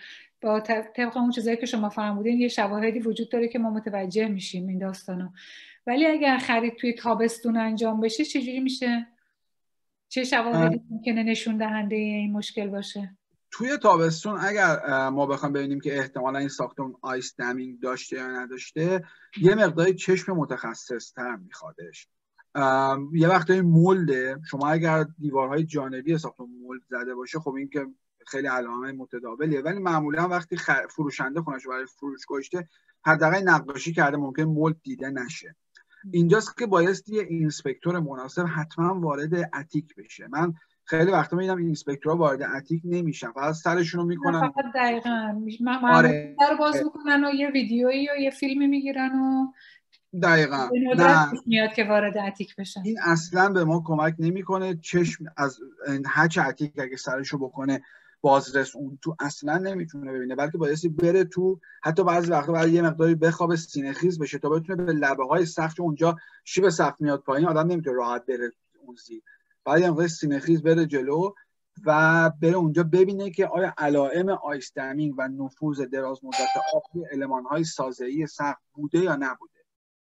با طبق اون چیزایی که شما فرمودین یه شواهدی وجود داره که ما متوجه میشیم این داستانو. ولی اگر خرید توی تابستون انجام بشه چجوری میشه؟ چه شواهدی ممکنه نشون دهنده این مشکل باشه؟ توی تابستون اگر ما بخوام ببینیم که احتمالا این ساختمون آیس دمینگ داشته یا نداشته، یه مقداری چشم متخصص تر میخوادش. یه وقتایی مولده، شما اگر دیوارهای جانبی ساختمون مولد زده باشه خب این که خیلی علامه متداولیه، ولی معمولا وقتی خ... فروشنده خونه‌شو برای فروش گذاشته حداقل نقاشی کرده ممکن مولد دیده نشه. اینجاست که بایستی یه اینسپکتور مناسب حتما وارد اتیک بشه. من خیلی وقتا می‌بینم اینسپکتورها وارد اتیک نمیشن، فقط سرشون رو میکنن. فقط دقیقاً معمولا در باز میکنن و یه ویدیویی یا یه فیلمی میگیرن و دقیقاً نه میاد که وارد اتیک بشن. این اصلا به ما کمک نمیکنه. چشم از هچ اتیک اگه سرشو بکنه بازرس اون تو اصلا نمیتونه ببینه، بلکه بایستی بره تو، حتی بعضی وقتا بعد یه مقداری بخوابه سینه خیز بشه تا بتونه به لبه های سقف، اونجا شیب سقف میاد پایین آدم نمیتونه راحت بره اون زیر، بعد یه مقداری سینه خیز بره جلو و بره اونجا ببینه که آیا علائم آیس دمینگ و نفوذ دراز مدت آب روی المان‌های سازه‌ای سقف بوده یا نبوده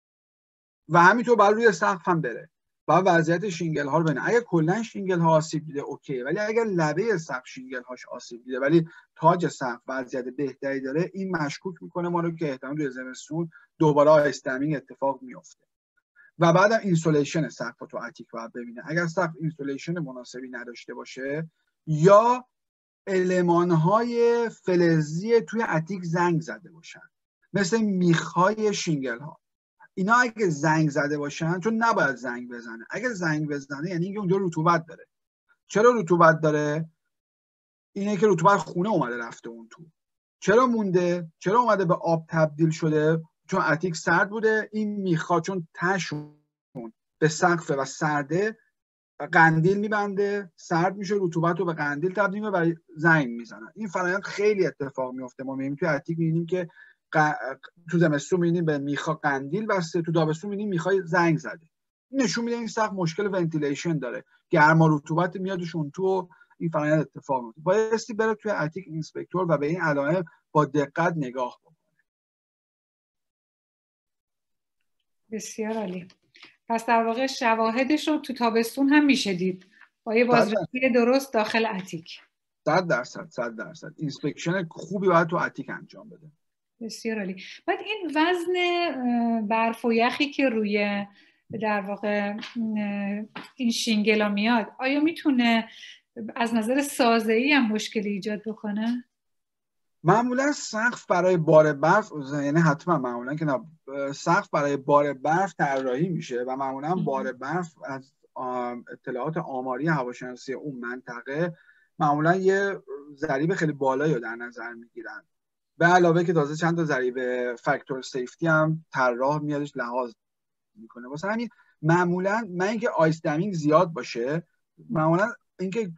و همینطور بر روی سقف هم بره و وضعیت شینگل ها رو ببینه. اگه کلا شینگل ها آسیب دیده اوکی، ولی اگر لبه سقف شینگل هاش آسیب دیده ولی تاج سقف وضعیت بهتری داره، این مشکوک میکنه ما رو که احتمال روی زمستون دوباره آیس دمینگ اتفاق میفته. و بعدم اینسولیشن سقف تو اتیک باید ببینه. اگر سقف اینسولیشن مناسبی نداشته باشه یا المان های فلزی توی اتیک زنگ زده باشن مثل میخ‌های شینگل ها، اینا اگه زنگ زده باشن، چون نباید زنگ بزنه، اگه زنگ بزنه یعنی اینکه اونجا رطوبت داره. چرا رطوبت داره؟ اینه که رطوبت خونه اومده رفته اون تو. چرا مونده؟ چرا اومده به آب تبدیل شده؟ چون اتیک سرد بوده. این میخا چون تشون به سقف و سرده قندیل میبنده، سرد میشه، رطوبت رو به قندیل تبدیل میکنه و زنگ میزنن. این فرآیند خیلی اتفاق میفته. ما میبینیم تو اتیک میبینیم که ق... تو زمستون میبینیم به میخا قندیل بسته، تو تابستون میبینیم میخای زنگ زده. این نشون میده این سقف مشکل ونتیلیشن داره، گرما رطوبت میادش اون تو، این فرآیند اتفاق میفته. بایستی بره توی اتیک اینسپکتور و به این علائم با دقت نگاه کنه. بسیار عالی. پس در واقع شواهدش رو تو تابستون هم میشه دید با یه بازرسی درست داخل اتیک. صد درصد صد درصد اینسپکشن خوبی باید تو اتیک انجام بده. بسیار عالی. بعد این وزن برف و یخی که روی در واقع این شینگلا میاد، آیا میتونه از نظر سازه‌ای هم مشکلی ایجاد بکنه؟ معمولا سقف برای بار برف، یعنی حتما معمولا که نه، سقف برای بار برف طراحی میشه و معمولا بار برف از اطلاعات آماری هواشناسی اون منطقه معمولا یه ضریب خیلی بالایی رو در نظر میگیرن، به علاوه که تازه چند تا ضریب فاکتور سیفتی هم طراح میادش لحاظ میکنه. واسه همین معمولا من اینکه آیس دمینگ زیاد باشه، معمولا اینکه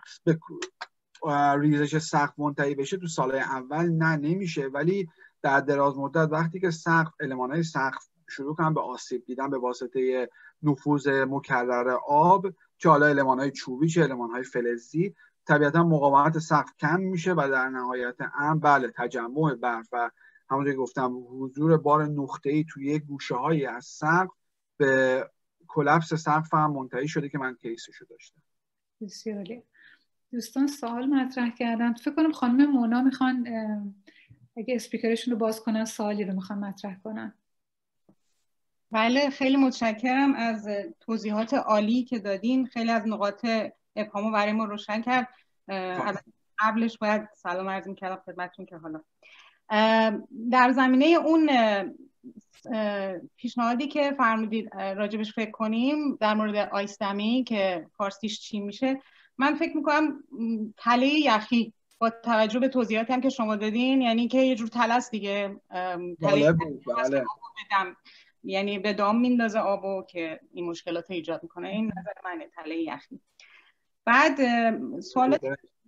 ریزش سقف منتهی بشه تو سالهای اول نه نمیشه، ولی در دراز مدت وقتی که سقف المانهای سقف شروع کنن به آسیب دیدن به واسطه نفوذ مکرر آب، چه حالا المانهای چوبی چه المانهای فلزی، طبیعتا مقاومت سقف کم میشه و در نهایت امر بله تجمع برف و همونطور که گفتم حضور بار نقطه‌ای توی گوشه‌هایی از سقف به کلاپس سقف هم منتهی شده که من کیسشو داشتم. بسیار عالی. دوستان سوال مطرح کردن، فکر کنم خانم مونا میخوان اگه اسپیکرشون رو باز کنن سوالی رو میخوان مطرح کنن. بله خیلی متشکرم از توضیحات عالی که دادین، خیلی از نقاط ابهامو برای ما روشن کرد. قبلش باید سلام عرض می‌کردم خدمتتون که حالا در زمینه اون پیشنهادی که فرمودید راجبش فکر کنیم در مورد آیس دمینگ که فارسیش چی میشه، من فکر میکنم تله یخی با توجه به توضیحاتی هم که شما دادین، یعنی که یه جور تله است دیگه، تله بله. یعنی به دام میندازه آبو که این مشکلات ایجاد میکنه. این نظر منه، تله یخی. بعد سوالات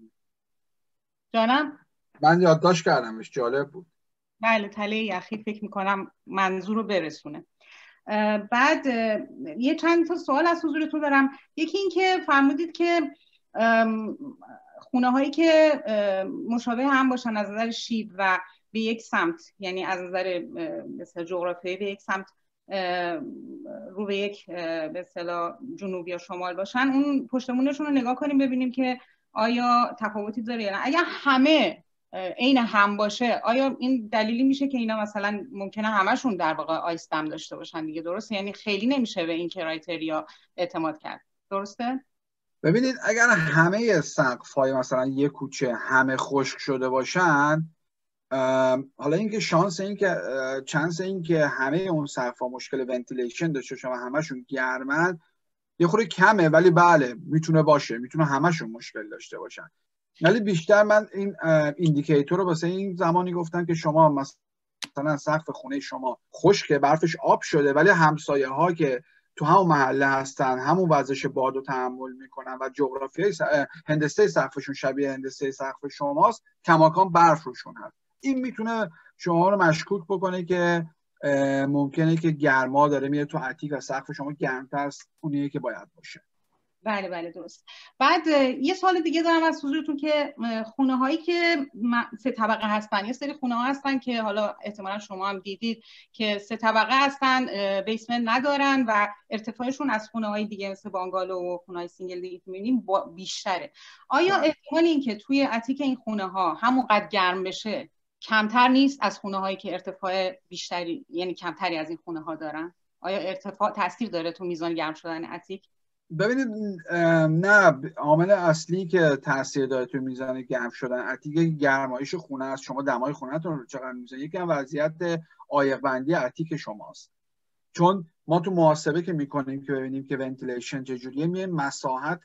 جانم من یادداشت کردمش، جالب بود. بله تله یخی فکر میکنم منظور رو برسونه. بعد یه چند تا سوال از حضورتون دارم. یکی این که فرمودید که خونه هایی که مشابه هم باشن از نظر شیب و به یک سمت، یعنی از نظر مثلا جغرافیایی به یک سمت رو به یک به اصطلاح جنوب یا شمال باشن، اون پشتمونشون رو نگاه کنیم ببینیم که آیا تفاوتی داره یا نه. اگر همه عین هم باشه، آیا این دلیلی میشه که اینا مثلا ممکنه همشون در واقع آیستم داشته باشن دیگه، درسته؟ یعنی خیلی نمیشه به این کرایتریا اعتماد کرد، درسته؟ ببینید اگر همه سقف‌های مثلا یک کوچه همه خشک شده باشن، حالا اینکه شانس این که چانس این که همه اون سقف‌ها مشکل ونتیلیشن داشته باشن و همشون گرمن یه خورده کمه، ولی بله میتونه باشه، میتونه همشون مشکل داشته باشن. ولی بیشتر من این ایندیکیتور رو واسه این زمانی گفتم که شما مثلا سقف خونه شما خشکه، برفش آب شده، ولی همسایه ها که تو همون محله هستن همون وزش باد رو تحمل میکنن و جغرافیای هندسه سقفشون شبیه هندسه سقف شماست، کماکان برف روشون هست. این میتونه شما رو مشکوک بکنه که ممکنه که گرما داره میره تو اتیک و سقف شما گرمتر از اونیه که باید باشه. بله بله درست. بعد یه سوال دیگه دارم از حضورتون که خونه هایی که سه طبقه هستن، یه سری خونه ها هستن که حالا احتمالا شما هم دیدید که سه طبقه هستن، بیسمنت ندارن و ارتفاعشون از خونه های دیگه مثل بانگالو و خونه های سینگل دیگه که می‌بینیم بیشتره. آیا احتمال این که توی اتیک این خونه ها همونقدر گرم بشه کمتر نیست از خونه هایی که ارتفاع بیشتری، یعنی کمتری از این خونه ها دارن؟ آیا ارتفاع تاثیر داره تو میزان گرم شدن اتیک؟ ببینید نه، عامل اصلی که تاثیر داره تو میزان گرم شدن اتیک گرمایش خونه است. شما دمای خونه‌تون رو چقدر میزنید، یکی از وضعیت عایق بندی اتیک شماست. چون ما تو محاسبه که میکنیم که ببینیم که ونتیلیشن چجوریه، میایم مساحت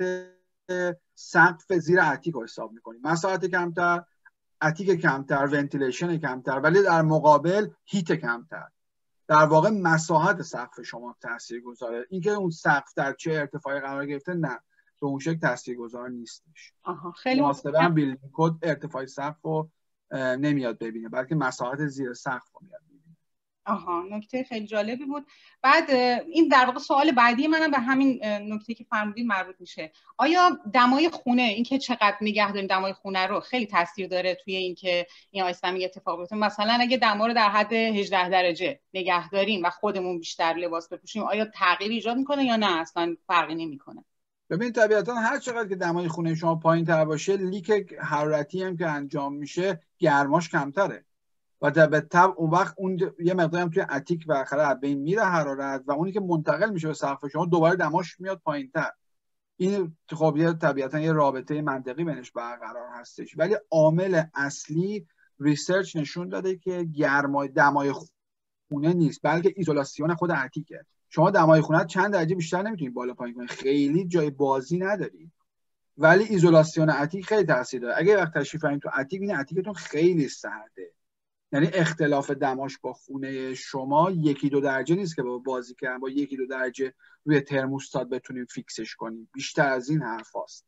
سقف زیر اتیک رو حساب میکنیم. مساحت کمتر، اتیک کمتر، ونتیلیشن کمتر، ولی در مقابل هیت کمتر. در واقع مساحت سقف شما تاثیرگذاره. اینکه اون سقف در چه ارتفاعی قرار گرفته نه، به اون شکل تاثیرگذار نیستش. آها خیلی محاسبه هم بیلدینگ کد ارتفاع سقف رو نمیاد ببینه، بلکه مساحت زیر سقف رو میاد ببینه. آها نکته خیلی جالبی بود. بعد این در واقع سوال بعدی منم به همین نکته که فرمودین مربوط میشه. آیا دمای خونه، اینکه چقدر نگه داریم دمای خونه رو، خیلی تاثیر داره توی اینکه این آیستمی اتفاق بیفته؟ مثلا اگه دما رو در حد هجده درجه نگه داریم و خودمون بیشتر لباس بپوشیم، آیا تغییر ایجاد میکنه یا نه اصلا فرقی نمیکنه؟ ببین طبیعتا هر چقدر که دمای خونه شما پایین‌تر باشه، لیک حرارتی هم که انجام میشه گرماش کمتره و به طبع اون وقت اون یه مقداری هم توی اتیک بالاخره از بین میره حرارت و اونی که منتقل میشه به سقف شما دوباره دماش میاد پایین‌تر. این خب یه طبیعتا یه رابطه منطقی بینش برقرار هستش، ولی عامل اصلی ریسرچ نشون داده که گرمای دمای خونه نیست، بلکه ایزولاسیون خود اتیکه. شما دمای خونه چند درجه بیشتر نمیتونید بالا پایین کنید، خیلی جای بازی نداری، ولی ایزولاسیون اتیک خیلی تاثیر داره. اگه وقت تشریف برید تو اتیک، این اتیکتون خیلی سرده، یعنی اختلاف دماش با خونه شما یکی دو درجه نیست که با بازی کردن با یکی دو درجه روی ترموستات بتونیم فیکسش کنیم، بیشتر از این حرفاست.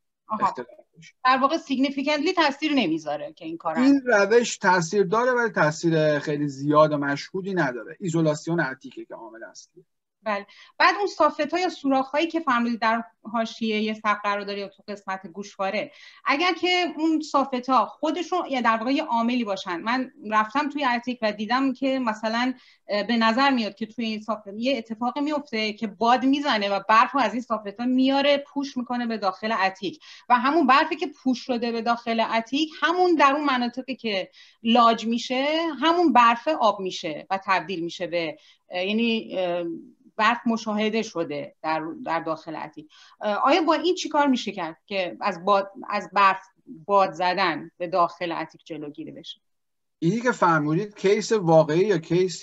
در واقع سیگنیفیکنتلی تاثیر نمیذاره که این کار این روش تاثیر داره ولی تاثیر خیلی زیاد و مشهودی نداره. ایزولاسیون اتیکه که عامل اصلیه. بله. بعد اون سافت‌ها یا سوراخ‌هایی که فرمودید در حاشیه یه سقف قرار داره یا تو قسمت گوشواره، اگر که اون سافت‌ها خودشون یا در واقع یه عاملی باشن، من رفتم توی اتیک و دیدم که مثلا به نظر میاد که توی این سافت یه اتفاقی میفته که باد میزنه و برف رو از این سافت‌ها میاره پوش میکنه به داخل اتیک و همون برفی که پوش شده به داخل اتیک، همون در اون مناطقی که لاج میشه همون برف آب میشه و تبدیل میشه به، یعنی برف مشاهده شده در در داخل اتیک. آیا با این چی کار میشه کرد که از باد از برف باد زدن به داخل اتیک جلوگیری بشه؟ اینی که فرمودید کیس واقعی یا کیس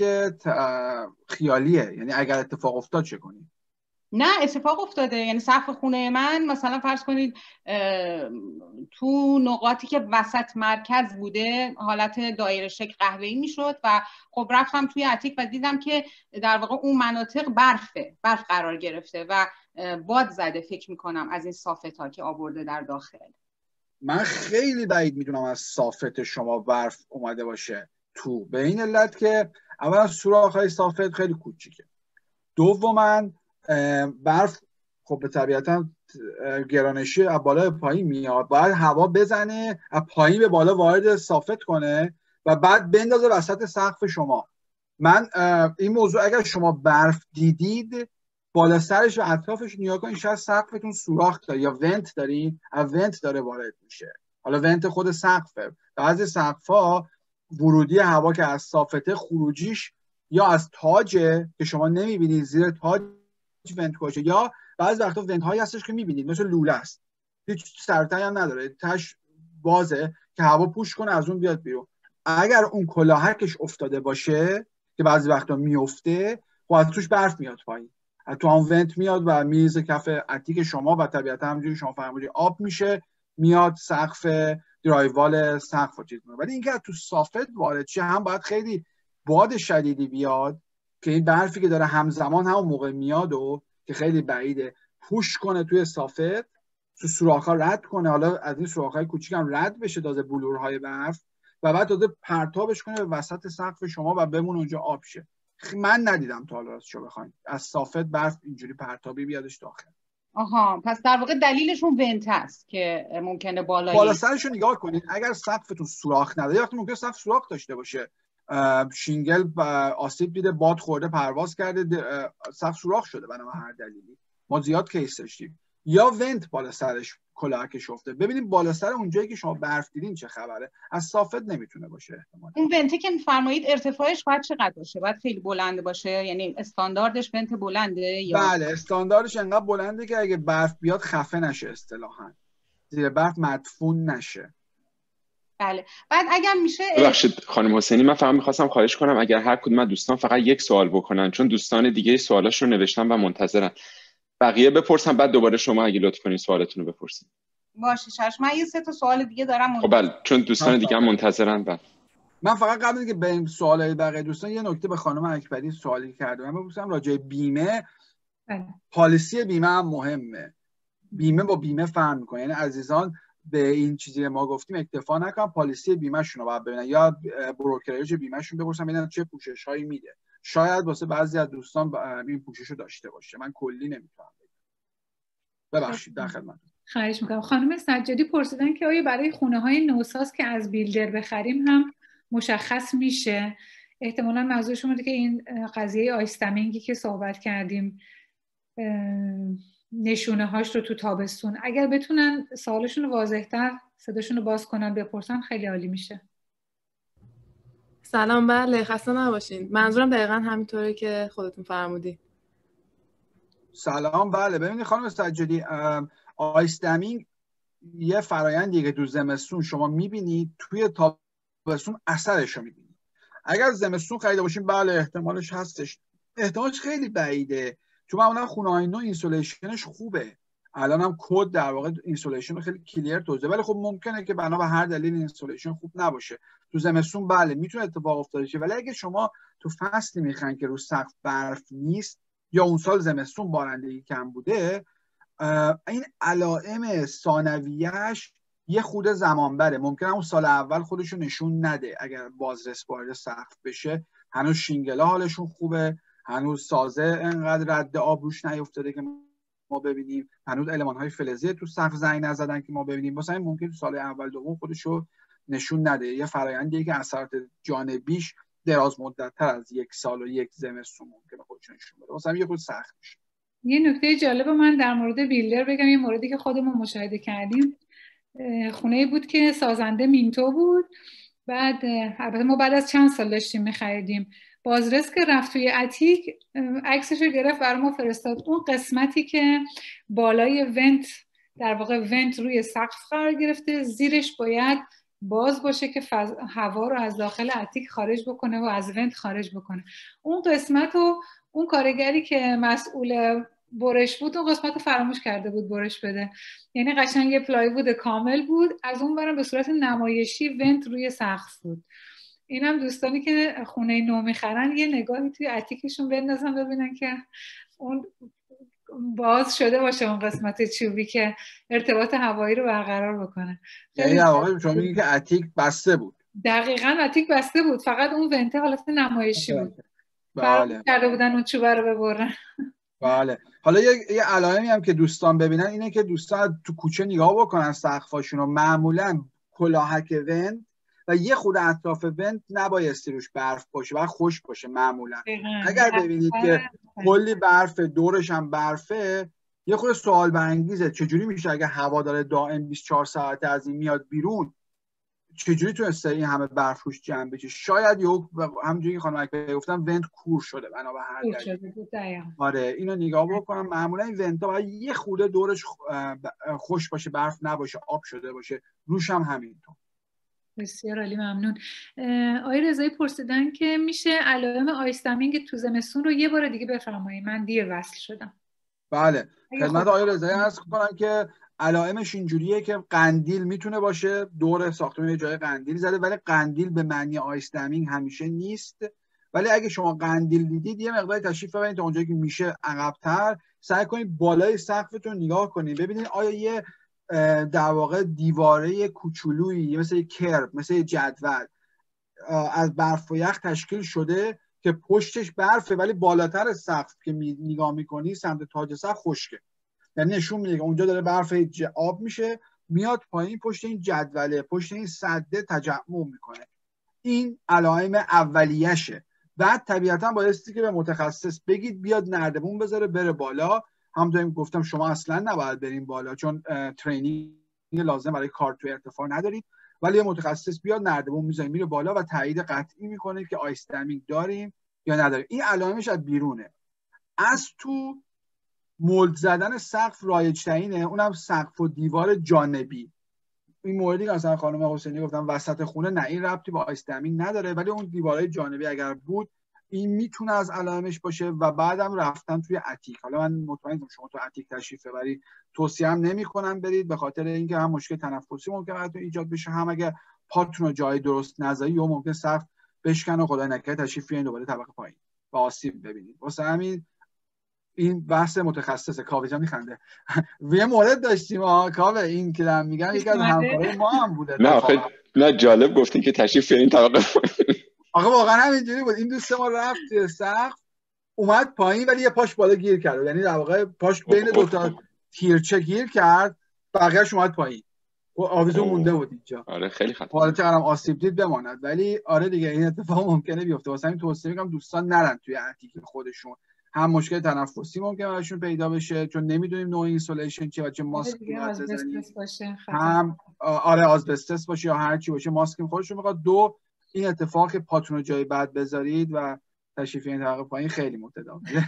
خیالیه؟ یعنی اگر اتفاق افتاد چه کنید؟ نه اتفاق افتاده. یعنی سقف خونه من مثلا فرض کنید تو نقاطی که وسط مرکز بوده حالت دایره شکل قهوه‌ای میشد و خب رفتم توی اتیک و دیدم که در واقع اون مناطق برفه برف قرار گرفته و باد زده فکر میکنم از این سافت‌ها که آورده در داخل. من خیلی بعید میدونم از سافت شما برف اومده باشه تو، به این علت که اولا سوراخ‌های سافت خیلی کوچیکه، دوما برف خب به طبیعتا گرانشی از بالا به پایین میاد، باید هوا بزنه از پایین به بالا وارد صافت کنه و بعد بندازه وسط سقف شما. من این موضوع اگر شما برف دیدید بالا سرش و اطرافش نگاه کنید، شاید سقفتون سوراخ داره یا ونت دارین، از ونت داره وارد میشه. حالا ونت خود سقفه. بعضی سقف‌ها ورودی هوا که از صافته خروجیش یا از تاجه که شما نمیبینید زیر تاج ونت باشه، یا بعضی وقتا ونت هایی هستش که میبینید مثل لوله است، هیچ سرتایی هم نداره، تاش بازه که هوا پوش کنه از اون بیاد بیرون. اگر اون کلاهکش افتاده باشه که بعضی وقتا میفته، خب از توش برف میاد پایین، از تو هم ونت میاد و میز کف اتیک شما و طبیعتا همونجوری شما فرمودید آب میشه، میاد سقف درایوال سقف رو چیز میکنه. ولی اینکه تو صافت وارد شه هم باید خیلی باد شدیدی بیاد که این برفی که داره همزمان همون موقع میاد و که خیلی بعیده پوش کنه توی صافت، تو سوراخ‌ها رد کنه، حالا از این سوراخ‌های کوچیک هم رد بشه تازه بلورهای برف، و بعد تازه پرتابش کنه به وسط سقف شما و بمونه اونجا آب شه. من ندیدم تا حالا راستشو بخواید از صافت برف اینجوری پرتابی بیادش داخل. آها، پس در واقع دلیلشون ونت هست که ممکنه بالایی بالا سرشو نگاه کنید. اگر سقفتون سوراخ نداره، وقتی ممکنه سقف سوراخ داشته باشه، شینگل آسیب دیده، باد خورده، پرواز کرده، سقف سوراخ شده بنا هر دلیلی، ما زیاد کیس داشتیم، یا ونت بالا سرش کلاهکش افته. ببینید بالا سر اونجایی که شما برف دیدین چه خبره، از صافت نمیتونه باشه احتمالاً. اون ونتی که فرمایید ارتفاعش باید چقدر باشه؟ باید خیلی بلند باشه؟ یعنی استانداردش ونت بلنده یا؟ بله، استانداردش انقدر بلنده که اگه برف بیاد خفه نشه، اصطلاحاً زیر برف مدفون نشه. بله. بعد اگر میشه ببخشید خانم حسینی، من فقط میخواستم خواهش کنم اگر هر کدوم از دوستان فقط یک سوال بکنن، چون دوستان دیگه سوالاش رو نوشتن و منتظرن، بقیه بپرسن بعد دوباره شما اگه لطف کنین سوالتون رو بپرسین. باشه چشم. من یه سه تا سوال دیگه دارم. خب بله، چون دوستان دیگه هم منتظرن. بله. من فقط قبل اینکه بریم سوالای بقیه دوستان یه نکته به خانم اکبری سوالی کردم. من بپرسم راجع به بیمه. پالیسی بیمه هم مهمه. بیمه با بیمه فرق می‌کنه. یعنی عزیزان به این چیزی که ما گفتیم اکتفا نکنن، پالیسی بیمه‌شون رو باید ببینن یا بروکرج بیمه‌شون بپرسن ببینن چه پوشش‌هایی میده. شاید واسه بعضی از دوستان این پوشش رو داشته باشه. من کلی نمی‌تونم بگم. ببخشید در خدمتتون. خواهش میکنم. خانم سجادی پرسیدن که آیا برای خونه‌های نوساز که از بیلدر بخریم هم مشخص میشه؟ احتمالاً منظورشون بوده که این قضیه آیستمینگی که صحبت کردیم نشونه هاش رو تو تابستون، اگر بتونن سوالشون رو واضح‌تر صداشون رو باز کنن بپرسن خیلی عالی میشه. سلام. بله خسته نباشین. منظورم دقیقاً همینطوره که خودتون فرمودی. سلام. بله ببینید خانم سجادی، آیستمینگ یه فرآیندیه که تو زمستون شما میبینید، توی تابستون اثرش رو میبینید. اگر زمستون خریده باشین بله احتمالش هستش، احتمالش خیلی بعیده، چون معمولا خونه‌های نو اینسولیشنش خوبه. الان هم کد در واقع اینسولیشن خیلی کلیر توزیع، ولی خب ممکنه که بنا به هر دلیل اینسولیشن خوب نباشه. تو زمستون بله میتونه اتفاق افتاده شه، ولی اگه شما تو فصلی میخواین که رو سقف برف نیست یا اون سال زمستون بارندگی کم بوده، این علائم ثانویه‌اش یه خود زمان بره. ممکنه اون سال اول خودشو نشون نده. اگر بازرس وارد سقف بشه هنوز شینگلا حالشون خوبه، هنوز سازه انقدر رد آب روش نیفتاده که ما ببینیم، هنوز المان‌های فلزی تو سقف زنگ نزدن که ما ببینیم. مثلا ممکنه تو سال اول دوم خودشو نشون نده. یه فرآیندیه که اثرات جانبیش دراز مدت‌تر از یک سال و یک زمستون ممکنه خودش نشون بده. مثلا یه خود سخت میشه. یه نکته جالب من در مورد بیلدر بگم. یه موردی که خودمون مشاهده کردیم، خونه بود که سازنده مینتو بود. بعد البته ما بعد از چند سال داشتیم می‌خریدیم. بازرس که رفت توی اتیک عکسش رو گرفت برام فرستاد. اون قسمتی که بالای ونت در واقع ونت روی سقف قرار گرفته، زیرش باید باز باشه که فض... هوا رو از داخل اتیک خارج بکنه و از ونت خارج بکنه. اون قسمت رو اون کارگری که مسئول برش بود اون قسمت رو فراموش کرده بود برش بده. یعنی قشنگ یه پلای‌وود کامل بود، از اون برم به صورت نمایشی ونت روی سقف بود. اینم دوستانی که خونه نو میخرن یه نگاهی توی اتیکشون بندازن ببینن که اون باز شده باشه اون قسمت چوبی که ارتباط هوایی رو برقرار بکنه. یعنی در واقع شما میگید که اتیک بسته بود. دقیقاً اتیک بسته بود، فقط اون ونته حالت نمایشی بود. بله. کرده بودن اون چوبه رو ببرن. بله. حالا یه یه علائمی هم که دوستان ببینن اینه که دوستان تو کوچه نگاه بکنن سقفاشون رو، معمولا کلاهک ونت و یه خود اطراف ونت نبایستی روش برف باشه، باید خشک باشه معمولا. اگر ببینید که کلی برف دورش هم برفه، یه خود سوال برانگیزه چجوری میشه اگه هوا داره دائم بیست و چهار ساعته از این میاد بیرون، چجوری تونسته این همه برف روش جمع بشه؟ شاید یه همونجوری که خانم اکبری گفتن ونت کور شده بنا به هر دلیل. آره اینو نگاه بکنم، معمولا این ونتا باید یه خورده دورش خوش باشه، برف نباشه، آب شده باشه، روش هم همینطور. بسیار عالی، ممنون. آقای رضایی پرسیدن که میشه علائم آیستامینگ تو زمستون رو یه بار دیگه بفرمایید، من دیر وصل شدم. بله خدمت آقای رضایی عرض کنم که علائمش اینجوریه که قندیل میتونه باشه، دور ساختمون یه جای قندیل زده، ولی قندیل به معنی آیستامینگ همیشه نیست. ولی اگه شما قندیل دیدید یه مقدار تشریف ببرید تا اونجایی که میشه عقب‌تر، سعی کنید بالای سقفتون نگاه کنید ببینید آیا یه در واقع دیواره کوچولویی مثل یه کرب، مثل یه جدول از برف و یخ تشکیل شده که پشتش برفه ولی بالاتر از سقف که می نگاه میکنی سمت تاج سقف خشکه، یعنی نشون میده که اونجا داره برف آب میشه میاد پایین، پشت این جدوله، پشت این سده تجمع میکنه. این علائم اولیشه. بعد طبیعتا بایستی که به متخصص بگید بیاد نردبون بذاره بره بالا. همونطور که گفتم شما اصلا نباید بریم بالا چون ترینینگ لازم برای کار توی ارتفاع ندارید، ولی متخصص بیاد نردبون میذاره میره بالا و تایید قطعی میکنه که آیستامینگ داریم یا نداریم. این علائمش از بیرونه. از تو مولد زدن سقف رایج‌ترینه، اونم سقف و دیوار جانبی. این موردی که مثلا خانم حسینی گفتن وسط خونه، نه این ربطی با آیستامینگ نداره، ولی اون دیوارهای جانبی اگر بود این میتونه از علائمش باشه. و بعدم رفتن توی اتیک. حالا من مطمئنم شما تو اتیک تشریف ببرید، توصیه هم نمی‌کنم برید به خاطر اینکه هم مشکل تنفسی ممکنه براتون ایجاد بشه، هم اگر پاتون رو جای درست نذاری یا ممکن سقف بشکنه و خدای نکرده تشریف بیارین دوباره طبقه پایین و آسیب ببینید. واسه همین این بحث متخصصه. کاوه جان میخنده. یه مورد داشتیم آ کاوه، این که دارم میگم یکی از همکارای ما هم بوده. نه آخه نه جالب گفتین که تشریف بیارین طبقه پایین. آخه واقعا همینجوری بود. این دوست ما رفت توی سقف اومد پایین ولی یه پاش بالا گیر کرد، یعنی در واقع پاش بین دو تا تیرچه گیر کرد، بقیه‌اش اومد پایین و آویزون مونده بود اینجا. آره خیلی خطرناکه. حالا چقدرم آسیب دید بماند، ولی آره دیگه این اتفاق ممکنه بیفته. واسه همین توصیه میکنم دوستان نرن توی اتیک خودشون، هم مشکل تنفسی ممکنه براشون پیدا بشه چون نمیدونیم نوع اینسولیشن چیه و چه ماسکی باید بزنیم، هم آره آزبستس باشه یا هر چی باشه ماسک خودشون میخواد. دو این اتفاق که پاتون رو جای بعد بذارید و تشریف این طبقه پایین خیلی متداوله.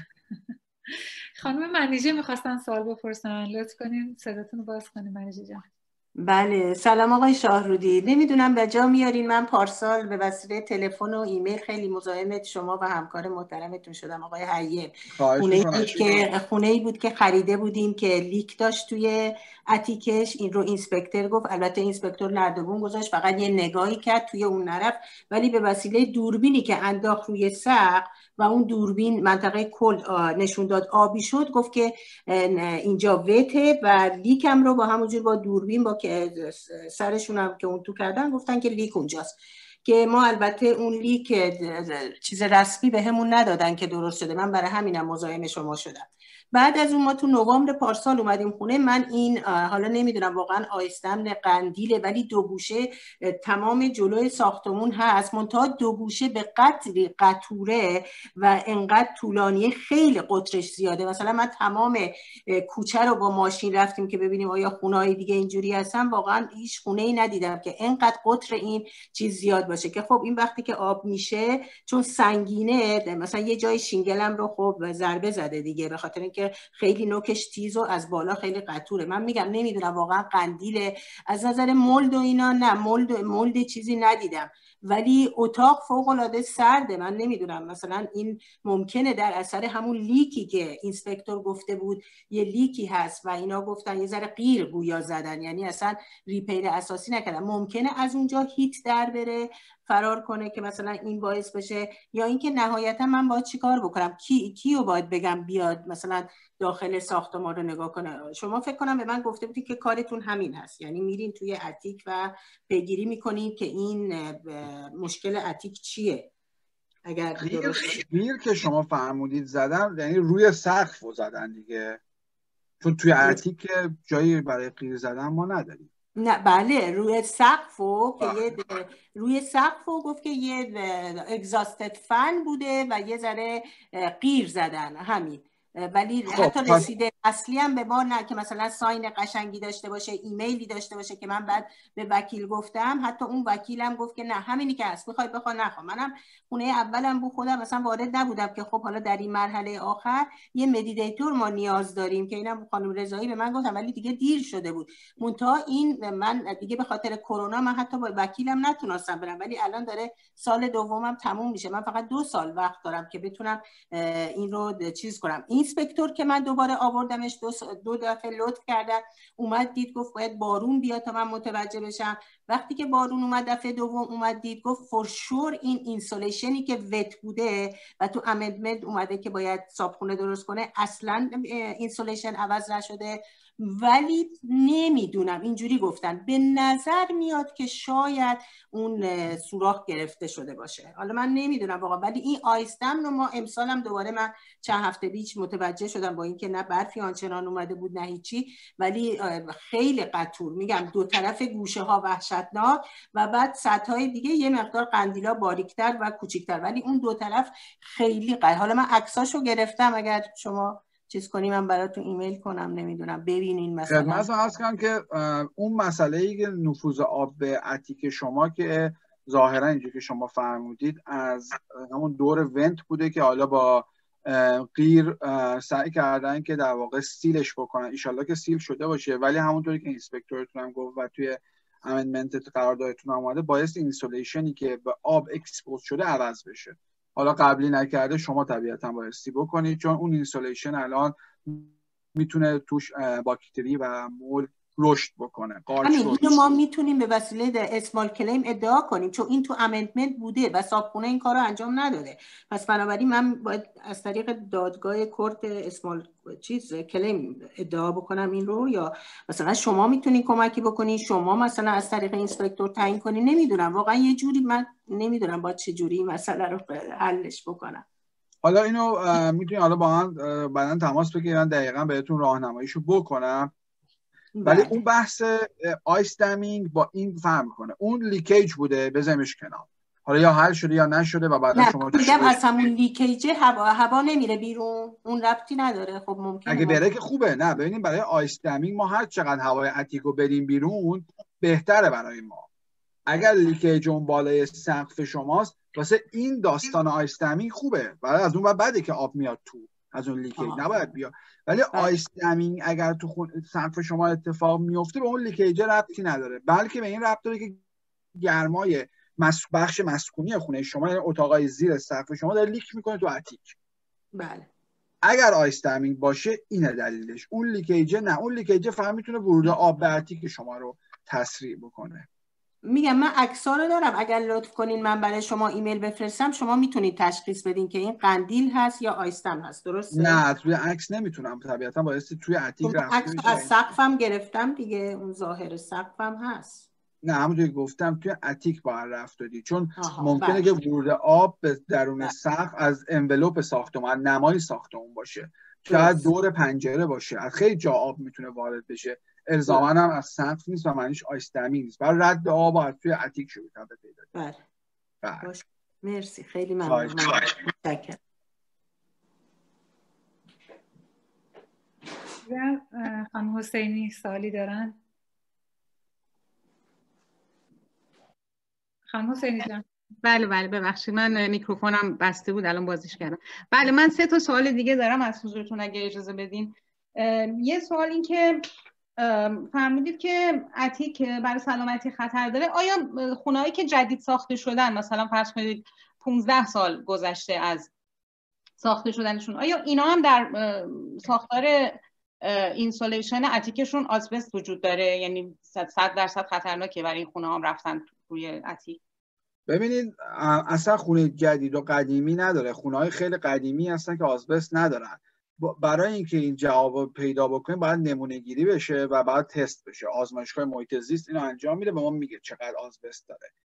خانم منیژه میخواستن سوال بپرسن، لطف کنین صداتون رو باز کنین منیژه جان. بله سلام آقای شاهرودی. نمیدونم به جا میارین، من پارسال به وسیله تلفن و ایمیل خیلی مزاحم شما و همکار محترمتون شدم آقای حیه. خونه بود که خونه ای بود که خریده بودیم که لیک داشت توی اتیکش. این رو اینسپکتور گفت، البته اینسپکتور نردبون گذاشت فقط یه نگاهی کرد توی اون نرفت، ولی به وسیله دوربینی که انداخت روی سقف و اون دوربین منطقه کل نشون داد آبی شد، گفت که اینجا وته و لیکم رو با همونجور با دوربین با که سرشون هم که اون تو کردن گفتن که لیک اونجاست، که ما البته اون لیک چیز رسمی به همون ندادن که درست شده. من برای همینم مزاحم شما شدم. بعد از اون ما تو نوامبر پارسال اومدیم خونه. من این حالا نمیدونم واقعا آیستم قندیله ولی دو گوشه تمام جلوی ساختمون هست، منتها دو گوشه به قدری قطوره و انقدر طولانیه، خیلی قطرش زیاده. مثلا من تمام کوچه رو با ماشین رفتیم که ببینیم آیا خونه‌های دیگه اینجوری هستن، واقعا هیچ خونه‌ای ندیدم که انقدر قطر این چیز زیاد باشه. که خب این وقتی که آب میشه چون سنگینه، مثلا یه جای شینگلم رو خب ضربه زده دیگه، به خاطر که خیلی نوکش تیز و از بالا خیلی قطوره. من میگم نمیدونم واقعا قندیله. از نظر مولد و اینا نه، مولد مولد چیزی ندیدم، ولی اتاق فوق العاده سرده. من نمیدونم مثلا این ممکنه در اثر همون لیکی که اینسپکتور گفته بود یه لیکی هست و اینا گفتن یه ذره غیر گویا زدن، یعنی اصلا ریپیر اساسی نکردن، ممکنه از اونجا هیت در بره فرار کنه که مثلا این باعث بشه، یا اینکه نهایتا من باید چیکار بکنم؟ کی کیو باید بگم بیاد مثلا داخل ساختمان رو نگاه کنه؟ شما فکر کنم به من گفته بودید که کارتون همین هست، یعنی میرین توی اتیک و پیگیری میکنید که این مشکل اتیک چیه. اگر غیر غیر که شما فرمودید زدن یعنی روی سقف رو زدن دیگه، چون توی اتیک جایی برای غیر زدن ما نداریم. نه بله روی سقفو که یه روی سقفو گفت که یه اگزاستد فن بوده و یه ذره غیر زدن همین، ولی خب حتی رسیده اصلی هم به ما نه که مثلا ساین قشنگی داشته باشه، ایمیلی داشته باشه که من بعد به وکیل گفتم، حتی اون وکیلم گفت که نه همینی که هست میخوای بخوا نخوا. منم خونه اولم بود خودم مثلا وارد نبودم که خب حالا در این مرحله آخر یه مدیتیتور ما نیاز داریم که اینم خانم رضایی به من گفتم، ولی دیگه دیر شده بود. منتها این من دیگه به خاطر کرونا من حتی با وکیلم نتونستم برم، ولی الان داره سال دومم تموم میشه، من فقط دو سال وقت دارم که بتونم این رو چیز کنم. اینسپکتور که من دوباره آوردمش دو, دو دفعه لطف کردن، اومد دید گفت باید بارون بیاد تا من متوجه بشم. وقتی که بارون اومد دفعه دوم اومد دید گفت فور شور این اینسولیشنی که وت بوده و تو امندمنت اومده که باید صابخونه درست کنه اصلا اینسولیشن عوض نشده، ولی نمیدونم اینجوری گفتن به نظر میاد که شاید اون سوراخ گرفته شده باشه. حالا من نمیدونم واقعا، ولی این آیستم رو ما امسال هم دوباره من چند هفته پیش متوجه شدم با اینکه نه برفی آنچنان اومده بود نه هیچی، ولی خیلی قطور میگم دو طرف گوشه ها وحشتناک و بعد سطح های دیگه یه مقدار قندیلا باریکتر و کوچیکتر، ولی اون دو طرف خیلی قطع. حالا من عکساشو گرفتم اگر شما چیز کنی من براتون ایمیل کنم، نمیدونم ببینین مثلا. من اصلا عرض کنم که اون مسئله‌ای که نفوذ آب به اتیک شما که ظاهرا اینجوری که شما فرمودید از همون دور ونت بوده که حالا با غیر سعی کردن که در واقع سیلش بکنن، ایشالله که سیل شده باشه، ولی همونطوری که اینسپکتورتون هم گفت و توی امندمنت قراردادتون اومده باعث اینسولیشنی که به آب اکسپوز شده عوض بشه. حالا قبلی نکرده شما طبیعتا بایستی بکنید، چون اون اینسولیشن الان میتونه توش باکتری و مول رشد بکنه. همین اینو ما میتونیم به وسیله اسمال کلیم ادعا کنیم، چون این تو امندمنت بوده و صابخونه این کارو انجام نداده. پس بنابراین من باید از طریق دادگاه کورت اسمال چیز کلیم ادعا بکنم این رو، یا مثلا شما میتونین کمکی بکنین، شما مثلا از طریق اینسپکتور تعیین کنین. نمیدونم واقعا یه جوری من نمیدونم با چه جوری مسئله رو حلش بکنم. حالا اینو میتونین حالا با من بعداً تماس بگیرن دقیقاً بهتون راهنماییشو بکنم. ولی اون بحث آیس دمینگ با این فرق میکنه. اون لیکیج بوده بزنیمش کنار، حالا یا حل شده یا نشده و بعدا شما میگم از همون لیکیج هوا هوا نمیره بیرون، اون ربطی نداره. خب ممکنه اگه بره که خوبه. نه ببینیم برای آیس دمینگ ما هر چقدر هوای اتیکو بریم بیرون بهتره برای ما. اگر لیکیج اون بالای سقف شماست واسه این داستان آیس دمینگ خوبه، ولی از اون بعد بده که آب میاد تو از اون لیکیج نباید بیاد. ولی آیس دمینگ اگر تو خون سقف شما اتفاق میفته به اون لیکیج ربطی نداره، بلکه به این ربط داره که گرمای مس... بخش مسکونی خونه شما، یعنی اتاقای زیر سقف شما داره لیک میکنه تو اتیک. بله. اگر آیس دمینگ باشه اینه دلیلش. اون لیکیج نه، اون لیکیج فقط میتونه ورود آب به اتیک شما رو تسریع بکنه. میگم من عکس‌ها رو دارم، اگر لطف کنین من برای شما ایمیل بفرستم شما میتونید تشخیص بدین که این قندیل هست یا آیستم هست، درسته؟ نه توی عکس نمیتونم، طبیعتا بایستی توی اتیک رفته عکس از سقفم گرفتم دیگه، اون ظاهر سقفم هست. نه همونجوری گفتم توی اتیک باید رفت دادی، چون ممکنه که ورود آب به درون سقف از انولوپ ساختمان، نمای ساختمان باشه، شاید دور پنجره باشه، از خیلی جا آب میتونه وارد بشه. الزاما هم از سقف نیست و معنیش آیس دمینگ نیست، برای رد آب از توی اتیک شروع کرده پیدا. بله. بله. مرسی خیلی ممنون. متشکرم. خانم حسینی سوالی دارن؟ خانم حسینی جان. بله بله ببخشید من میکروفونم بسته بود الان بازیش کردم. بله من سه تا سوال دیگه دارم از حضورتون اگه اجازه بدین. یه سوال این که فرمودید که اتیک برای سلامتی خطر داره. آیا خونه‌هایی که جدید ساخته شدن مثلا فرض کنید پانزده سال گذشته از ساخته شدنشون، آیا اینا هم در ساختار اینسولیشن اتیکشون آسبست وجود داره؟ یعنی صد درصد خطرناکه برای این خونه هم رفتن روی اتیک؟ ببینید اصلا خونه جدید و قدیمی نداره، خونه‌های خیلی قدیمی هستن که آسبست ندارن. برای اینکه این جواب پیدا بکنیم باید نمونه گیری بشه و بعد تست بشه. آزمایشگاه محیط زیست اینو انجام میده و ما میگه چقدر آسبست داره.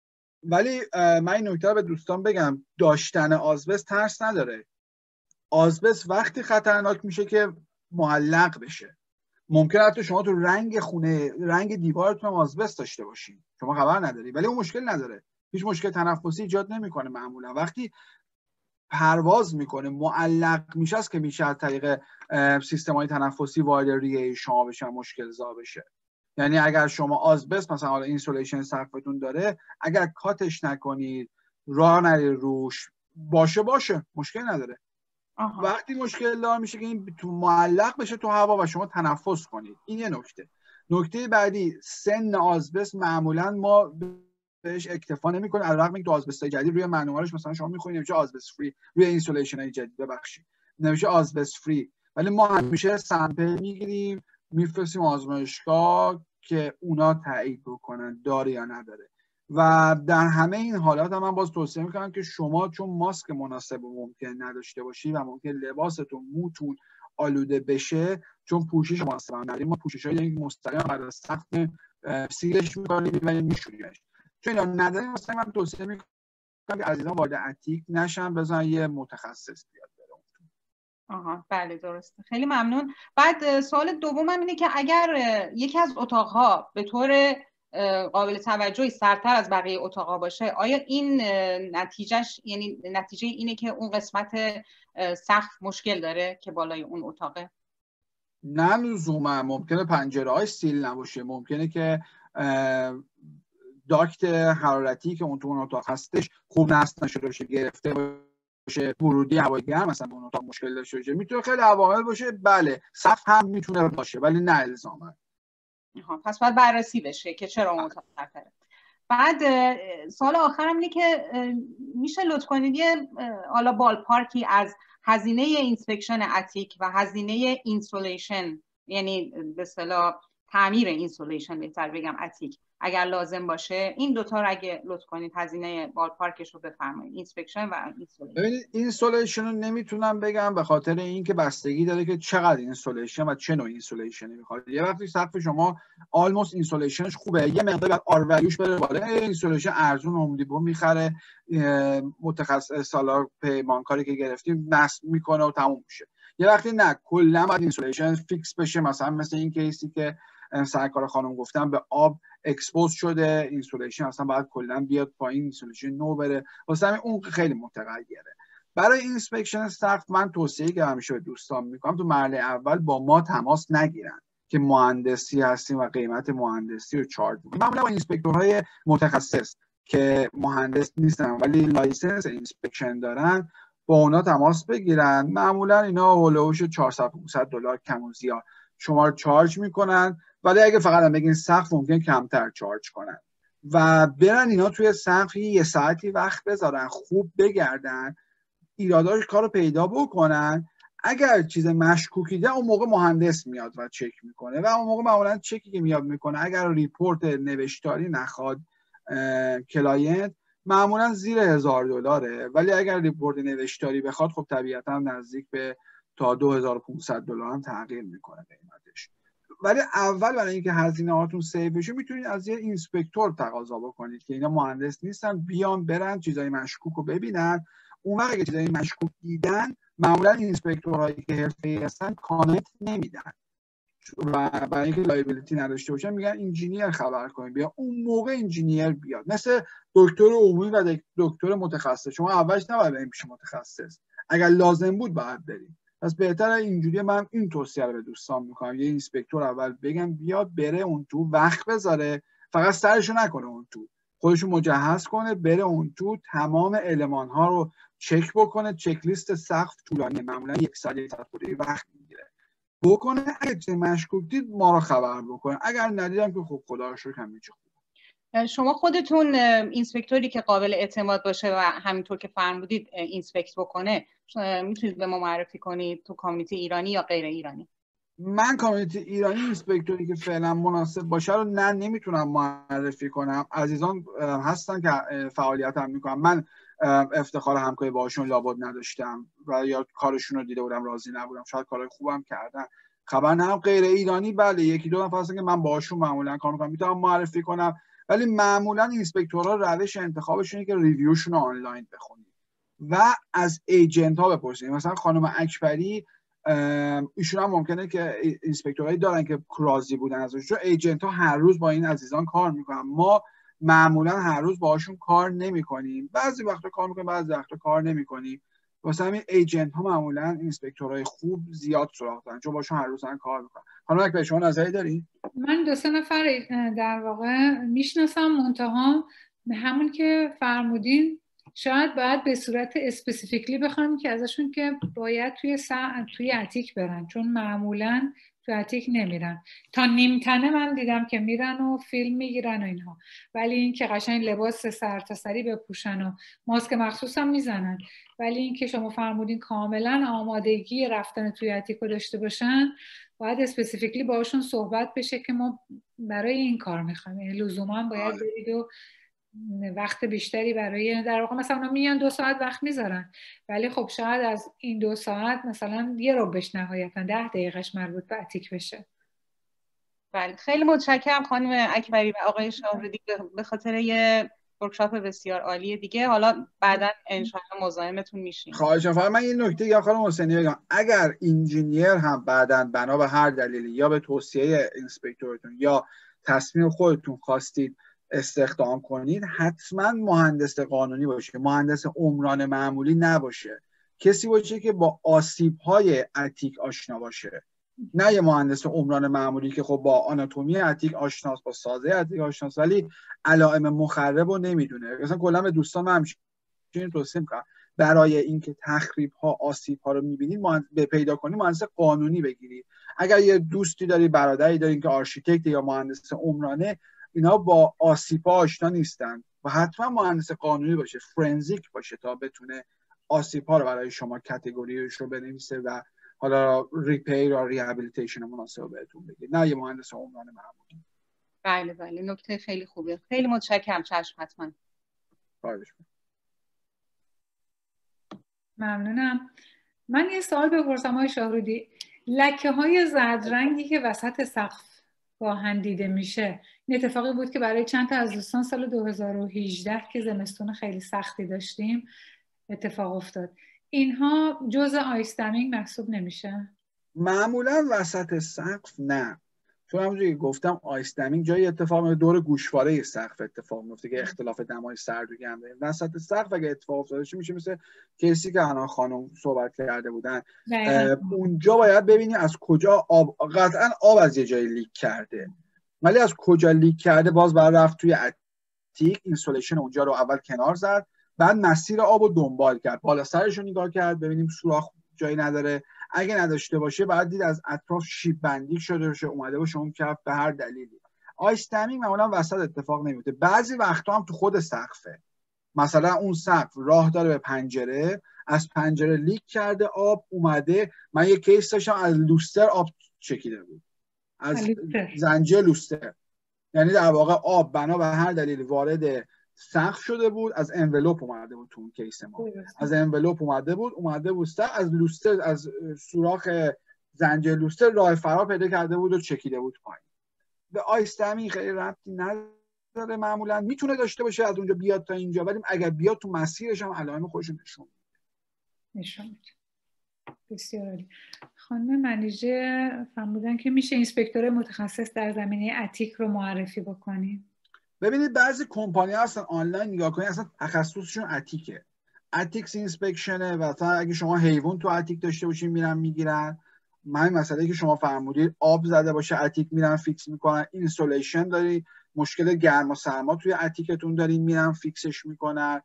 ولی من این نکته رو به دوستان بگم، داشتن آسبست ترس نداره. آسبست وقتی خطرناک میشه که معلق بشه. ممکنه حتی شما تو رنگ خونه، رنگ دیوارتون هم آسبست داشته باشین، شما خبر نداری، ولی اون مشکل نداره، هیچ مشکل تنفسی ایجاد نمیکنه. معمولا وقتی پرواز میکنه معلق میشه است که میشه از طریق سیستم‌های تنفسی وارد ریه شما بشه، مشکل زا بشه. یعنی اگر شما آسبست مثلا حالا اینسولیشن سقفتون داره، اگر کاتش نکنید، راه نرید روش، باشه باشه مشکل نداره. آها. وقتی مشکل دار میشه که این تو معلق بشه تو هوا و شما تنفس کنید. این یه نکته. نکته بعدی، سن آسبست معمولا ما بهش اکتفا نمی‌کنیم، علیرغم اینکه آسبست‌های جدید روی مانوالش مثلا شما می‌خونید نمیشه آسبست فری، روی اینسولیشن‌های جدید ببخشید نمیشه آسبست فری، ولی ما همیشه سامپل میگیریم میفرستیم آزمایشگاه که اونا تایید بکنن داره یا نداره. و در همه این حالات هم من باز توصیه میکنم که شما چون ماسک مناسب و ممکن نداشته باشی و ممکن لباستون موتون آلوده بشه، چون پوشش مناسب نداریم، ما پوشش‌های دیگه مستقیم برای سقف سیلش می‌کنیم و می‌شوریمش، چون اینا نداریم. مثلا من توصیه میکنم که عزیزان وارد اتیک نشن، بزن یه متخصص بیاد بره. آها بله درسته، خیلی ممنون. بعد سوال دومم اینه که اگر یکی از اتاق‌ها به طور قابل توجهی سرتر از بقیه اتاق‌ها باشه، آیا این نتیجهش، یعنی نتیجه اینه که اون قسمت سقف مشکل داره که بالای اون اتاقه؟ نه لزوما، ممکنه پنجره‌هاش سیل نباشه، ممکنه که داکت حرارتی که اون تو اون اتاق هستش خوب نصب نشده باشه، گرفته باشه، ورودی هوای گرم مثلا اون اتاق مشکل داشته باشه. میتونه خیلی عوامل باشه، بله سقف هم میتونه باشه ولی نه الزاما. پس باید بررسی بشه که چرا اون اتاق خطره. بعد سوال آخرم اینه که میشه لطف کنید یه حالا بال پارکی از هزینه اینسپکشن اتیک و هزینه اینسولیشن، یعنی به اصطلاح تعمیر اینسولیشن بهتر بگم اتیک، اگر لازم باشه این دوتا رو اگه لطف کنید هزینه بال پارکش رو بفرمایید، اینسپکشن و اینسولیشن. ببینید اینسولیشن رو نمیتونم بگم به خاطر اینکه بستگی داره که چقدر اینسولیشن و چه نوع اینسولیشنی میخواد. یه وقتی سقف شما آلموست اینسولیشنش خوبه، یه مقدار بعد آر ولیوش بره بالا، اینسولیشن ارزون هوم دیپو میخره، متخصص سالا پیمانکاری که گرفتیم نصب میکنه و تموم میشه. یه وقتی نه، کلا باید اینسولیشن فیکس بشه، مثلا مثل این کیسی که سرکار خانم گفتم به آب اکسپوز شده، اینسولیشن اصلا باید کلا بیاد پایین، اینسولیشن نو بره، واسه همین اون خیلی متغیره. برای اینسپکشن سقف من توصیه که همیشه به دوستان میکنم تو مرحله اول با ما تماس نگیرن که مهندسی هستیم و قیمت مهندسی رو چارج میکنیم. معمولا با اینسپکتورهای متخصص که مهندس نیستن ولی لایسنس اینسپکشن دارن با اونا تماس بگیرن. معمولا اینا هولوش چهارصد پانصد دلار کم و زیاد شما رو چارج میکنن، ولی اگه فقط هم بگین سقف ممکن کمتر چارج کنن و برن اینا توی سقف یه ساعتی وقت بذارن، خوب بگردن، ایراداش کارو پیدا بکنن. اگر چیز مشکوکی ده اون موقع مهندس میاد و چک میکنه و اون موقع معمولا چکی که میاد میکنه اگر ریپورت نوشتاری نخواد کلاینت معمولا زیر هزار دلاره، ولی اگر ریپورت نوشتاری بخواد خب طبیعتا نزدیک به تا دو هزار و پانصد دلار هم تغییر میکنه قیمتش. ولی اول برای اینکه هزینه هاتون سیو بشه میتونید از یه اینسپکتور تقاضا بکنید که اینا مهندس نیستن، بیان برن چیزای مشکوک رو ببینن. اون وقت که چیزای مشکوک دیدن معمولا اینسپکتورهایی که حرفه‌ای هستن کامنت نمیدن و برای اینکه لایبیلیتی نداشته باشن میگن انجینیر خبر کنید بیا، اون موقع انجینیر بیاد. مثل دکتر عمومی و دکتر متخصص، شما اولش نباید بریم پیش متخصص، اگر لازم بود باید بریم. پس بهتره اینجوری من این توصیه رو به دوستان میکنم یه اینسپکتور اول بگم بیاد بره اون تو، وقت بذاره، فقط سرشو نکنه اون تو، خودشو مجهز کنه بره اون تو، تمام المان ها رو چک بکنه. چک لیست سقف طولانی معمولا یک ساعت یک ساعت وقت میگیره بکنه. اگه چه مشکوک دید ما رو خبر بکنه، اگر ندیدم که خب خدا رو شکر همه چی خوبه. شما خودتون اینسپکتوری که قابل اعتماد باشه و همینطور که فرمودید اینسپکت بکنه میتونید به ما معرفی کنید تو کامیونیتی ایرانی یا غیر ایرانی؟ من کامیونیتی ایرانی اینسپکتوری که فعلا مناسب باشه رو نه نمیتونم معرفی کنم. عزیزان هستن که فعالیت هم میکنم، من افتخار همکاری باشون لابد نداشتم و یا کارشون رو دیده بودم راضی نبودم، شاید کارهای خوبم کردن، خبر ندارم. غیر ایرانی بله یکی دو نفر هستن که من باشون معمولا کار میکنم، میتونم معرفی کنم. ولی معمولا اینسپکتورها روش انتخابشون اینه که ریویوشون رو آنلاین بخونید و از ایجنت ها بپرسید. مثلا خانم اکبری ایشون هم ممکنه که اینسپکتورهایی دارن که راضی بودن ازش، چون ایجنت ها هر روز با این عزیزان کار میکنن. ما معمولا هر روز باهاشون کار نمیکنیم، بعضی وقتا کار میکنیم بعضی وقتا کار نمیکنیم. واسه همین ایجنت ها معمولا اینسپکتورهای خوب زیاد سراغ دارن چون باشون هر روز کار میکنن. خانم اکبری شما نظری دارین؟ من دو سه نفر در واقع میشناسم، منتها همون که فرمودین شاید باید به صورت اسپسیفیکلی بخوام که ازشون که باید توی ساعت توی اتیک برن، چون معمولا توی اتیک نمیرن. تا نیم تنه من دیدم که میرن و فیلم میگیرن و اینها، ولی این که قشنگ لباس سر تا سری بپوشن و ماسک مخصوص هم میزنن، ولی این که شما فرمودین کاملا آمادگی رفتن توی اتیک رو داشته باشن، باید اسپسیفیکلی باشون صحبت بشه که ما برای این کار میخوایم. یعنی لزوما باید برید و وقت بیشتری برای در واقع مثلا اونا میان دو ساعت وقت میذارن، ولی خب شاید از این دو ساعت مثلا یه رو بش نهایتا ده دقیقش مربوط به اتیک بشه. بله خیلی متشکرم خانم اکبری و آقای شاهرودی به خاطر یه ورکشاپ بسیار عالی دیگه. حالا بعدا ان شاء الله مزاحمتون میشیم. خواهش می‌کنم. من یه نکته یا خانم حسینی بگم، اگر انجینیر هم بعداً بنا به هر دلیلی یا به توصیه اینسپکتورتون یا تصمیم خودتون خواستید استخدام کنید، حتما مهندس قانونی باشه، مهندس عمران معمولی نباشه، کسی باشه که با آسیب‌های اتیک آشنا باشه، نه یه مهندس عمران معمولی که خب با آناتومی اتیک آشناست، با سازه اتیک آشناست ولی علائم مخرب رو نمیدونه. مثلا کلا به دوستان من همچین توصیه می‌کنم برای اینکه تخریب‌ها آسیب‌ها رو می‌بینید به پیدا کنید مهندس قانونی بگیرید. اگر یه دوستی داری، برادری داری که آرشیتکت یا مهندس عمرانه، اینا با آسیب‌ها آشنا نیستن و حتما مهندس قانونی باشه، فرنزیک باشه تا بتونه آسیب‌ها رو برای شما کاتگوریش رو بنویسه و حالا ریپیر یا ریهابیلیتیشن مناسب بهتون بگه، نه یه مهندس عمران معمولی. بله بله نکته خیلی خوبه. خیلی متشکرم. چشم حتما. خواهش ممنونم. من یه سوال بپرسم آقای شاهرودی، لکه های زرد رنگی که وسط سقف گاهن دیده میشه، این اتفاقی بود که برای چند تا از دوستان سال دو هزار و هجده که زمستون خیلی سختی داشتیم اتفاق افتاد. اینها جزء آیستمینگ محسوب نمیشه؟ معمولا وسط سقف نه، چون همونجوری که گفتم آیستمینگ جای اتفاق میفته دور گوشواره سقف اتفاق میفته که اختلاف دمای سرد و گرم داره. وسط سقف اگه اتفاق افتاده میشه مثل کیسی که الان خانم صحبت کرده بودن، اونجا باید ببینیم از کجا آب، قطعا آب از یه جای لیک کرده، ولی از کجا لیک کرده باز باید رفت توی اتیک، اینسولیشن اونجا رو اول کنار زد، بعد مسیر آب رو دنبال کرد، بالا سرش رو نگاه کرد ببینیم سوراخ جایی نداره، اگه نداشته باشه بعد دید از اطراف شیب بندی شده باشه اومده باشه اون کف به هر دلیلی. آیستمینگ معمولا وسط اتفاق نمیفته، بعضی وقتا هم تو خود سقفه، مثلا اون سقف راه داره به پنجره، از پنجره لیک کرده آب اومده. من یه کیس داشتم از لوستر آب چکیده بود، از زنجیره لوستر، یعنی در واقع آب بنا به هر دلیلی وارد سقف شده بود، از انولوپ اومده بود تو اون کیس ما، از انولوپ اومده بود اومده بود از لوستر، از سوراخ زنجیره لوستر راه فرار پیدا کرده بود و چکیده بود پایین. به آیستمینگ خیلی ربطی نداره، معمولا میتونه داشته باشه از اونجا بیاد تا اینجا، ولی اگر بیاد تو مسیرش هم علائم خودش نشون نشون میده. بسیار عالی. خانم منیژه فرمودن که میشه اینسپکتور متخصص در زمینه اتیک رو معرفی بکنیم. ببینید بعضی کمپانی هستن آنلاین نگاه کنید اصلا تخصصشون اتیکه، اتیکس اینسپکشنه، و مثلا اگه شما حیوان تو اتیک داشته باشین میرن میگیرن، من مسئله که شما فرمودید آب زده باشه اتیک میرن فیکس میکنن، اینسولیشن داری مشکل گرم و سرما توی اتیکتون دارین میرن فیکسش میکنن،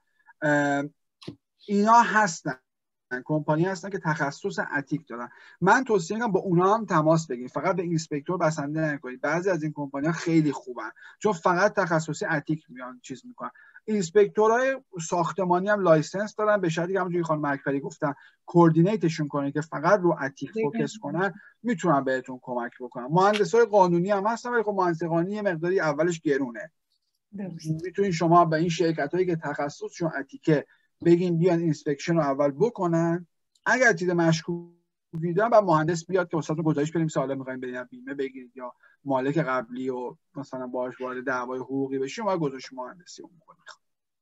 اینا هستن، کمپانی هستن که تخصص اتیک دارن. من توصیه میکنم با اونا هم تماس بگیرید، فقط به اینسپکتور بسنده نکنید. بعضی از این کمپانی‌ها خیلی خوبن چون فقط تخصصی اتیک میان چیز میکنن. اینسپکتورهای ساختمانی هم لایسنس دارن، به شرطی که همونجوری خانم اکبری گفتن کوردینیتشون کنید که فقط رو اتیک فوکس کنن، میتونن بهتون کمک بکنن. مهندسای قانونی هم هستن ولی خب مهندس قانونی یه مقداری اولش گرونه. میتونین شما به این شرکتایی که تخصصشون اتیکه بگین بیان اینسپکشن رو اول بکنن، اگر دید مشکوک ویدیو بعد مهندس بیاد که واسهتون گزارش بنویسه حالا می‌خواید بدین بیمه بگیرید یا مالک قبلی و مثلا باهاش وارد دعوای حقوقی بشین و گزارش مهندسی اون موقع می‌خواد.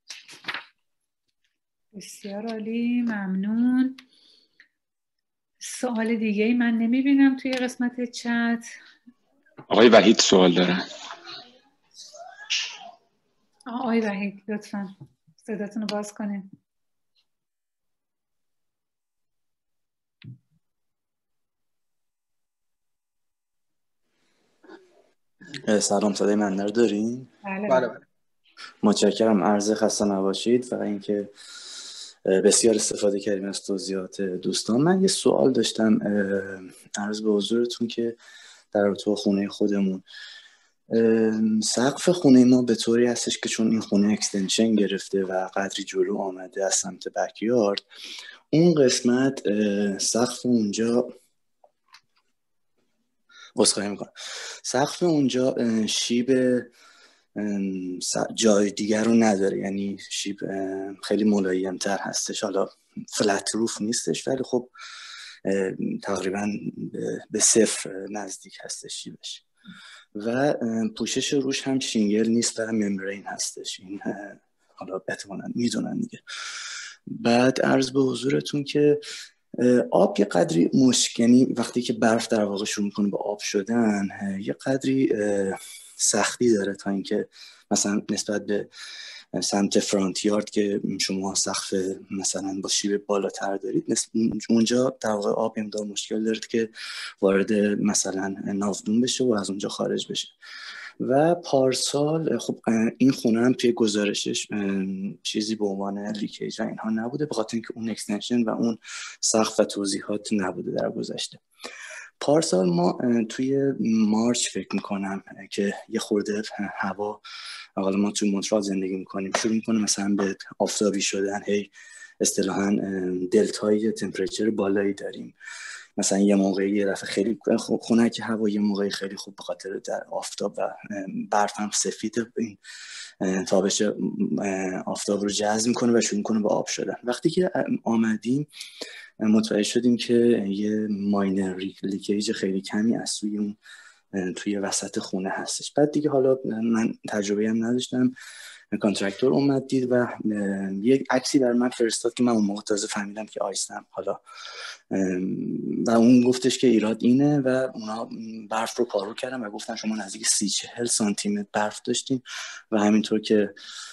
بسیار عالی، ممنون. سوال دیگه ای من نمیبینم توی قسمت چت. آقای وحید سوال دارن. آقای وحید لطفاً صداتون رو باز کنین. سلام، صدای من رو دارین؟ بله بله بله. متشکرم، عرض خسته نباشید و اینکه بسیار استفاده کردیم از توضیحات دوستان. من یه سوال داشتم عرض به حضورتون که در تو خونه خودمون سقف خونه ما به طوری هستش که چون این خونه اکستنشن گرفته و قدری جلو آمده از سمت بکیارد، اون قسمت سقف اونجا بسخواهی میکنم سقف اونجا شیب جای دیگر رو نداره، یعنی شیب خیلی ملایم تر هستش. حالا فلت روف نیستش ولی خب تقریبا به صفر نزدیک هستش شیبش و پوشش روش هم شینگل نیست و ممبرین هستش. این حالا احتمالاً میدونن دیگه. بعد عرض به حضورتون که آب یه قدری مشکنی وقتی که برف در واقع شروع میکنه به آب شدن یه قدری سختی داره تا اینکه مثلا نسبت به سمت فرانت یارد که شما سقف مثلا با شیب بالاتر دارید، اونجا در واقع آب امدار مشکل دارد که وارد مثلا ناودون بشه و از اونجا خارج بشه. و پارسال خب این خونه هم توی گزارشش چیزی به عنوان لیکیج و اینها نبوده، به خاطر اینکه اون اکستنشن و اون سقف و توضیحات نبوده در گذشته. پارسال ما توی مارچ فکر میکنم که یه خورده هوا، حالا ما توی مونترال زندگی میکنیم، شروع میکنه مثلا به آفتابی شدن، هی اصطلاحاً دلتای تمپرچر بالایی داریم. مثلا یه موقعی یه دفعه خیلی خنک هوا، یه موقعی خیلی خوب به خاطر در آفتاب و برف هم سفید این تابش آفتاب رو جذب میکنه و شروع میکنه به آب شدن. وقتی که آمدیم متوجه شدیم که یه ماینر لیکیج خیلی کمی از توی اون توی وسط خونه هستش. بعد دیگه حالا من تجربه هم نداشتم، کانترکتور اومد دید و یک عکسی بر من فرستاد که من اون موقع تازه فهمیدم که آیستم حالا و اون گفتش که ایراد اینه و اونا برف رو پارو کردن و گفتن شما نزدیک سی چهل سانتی متر برف داشتیم و همینطور که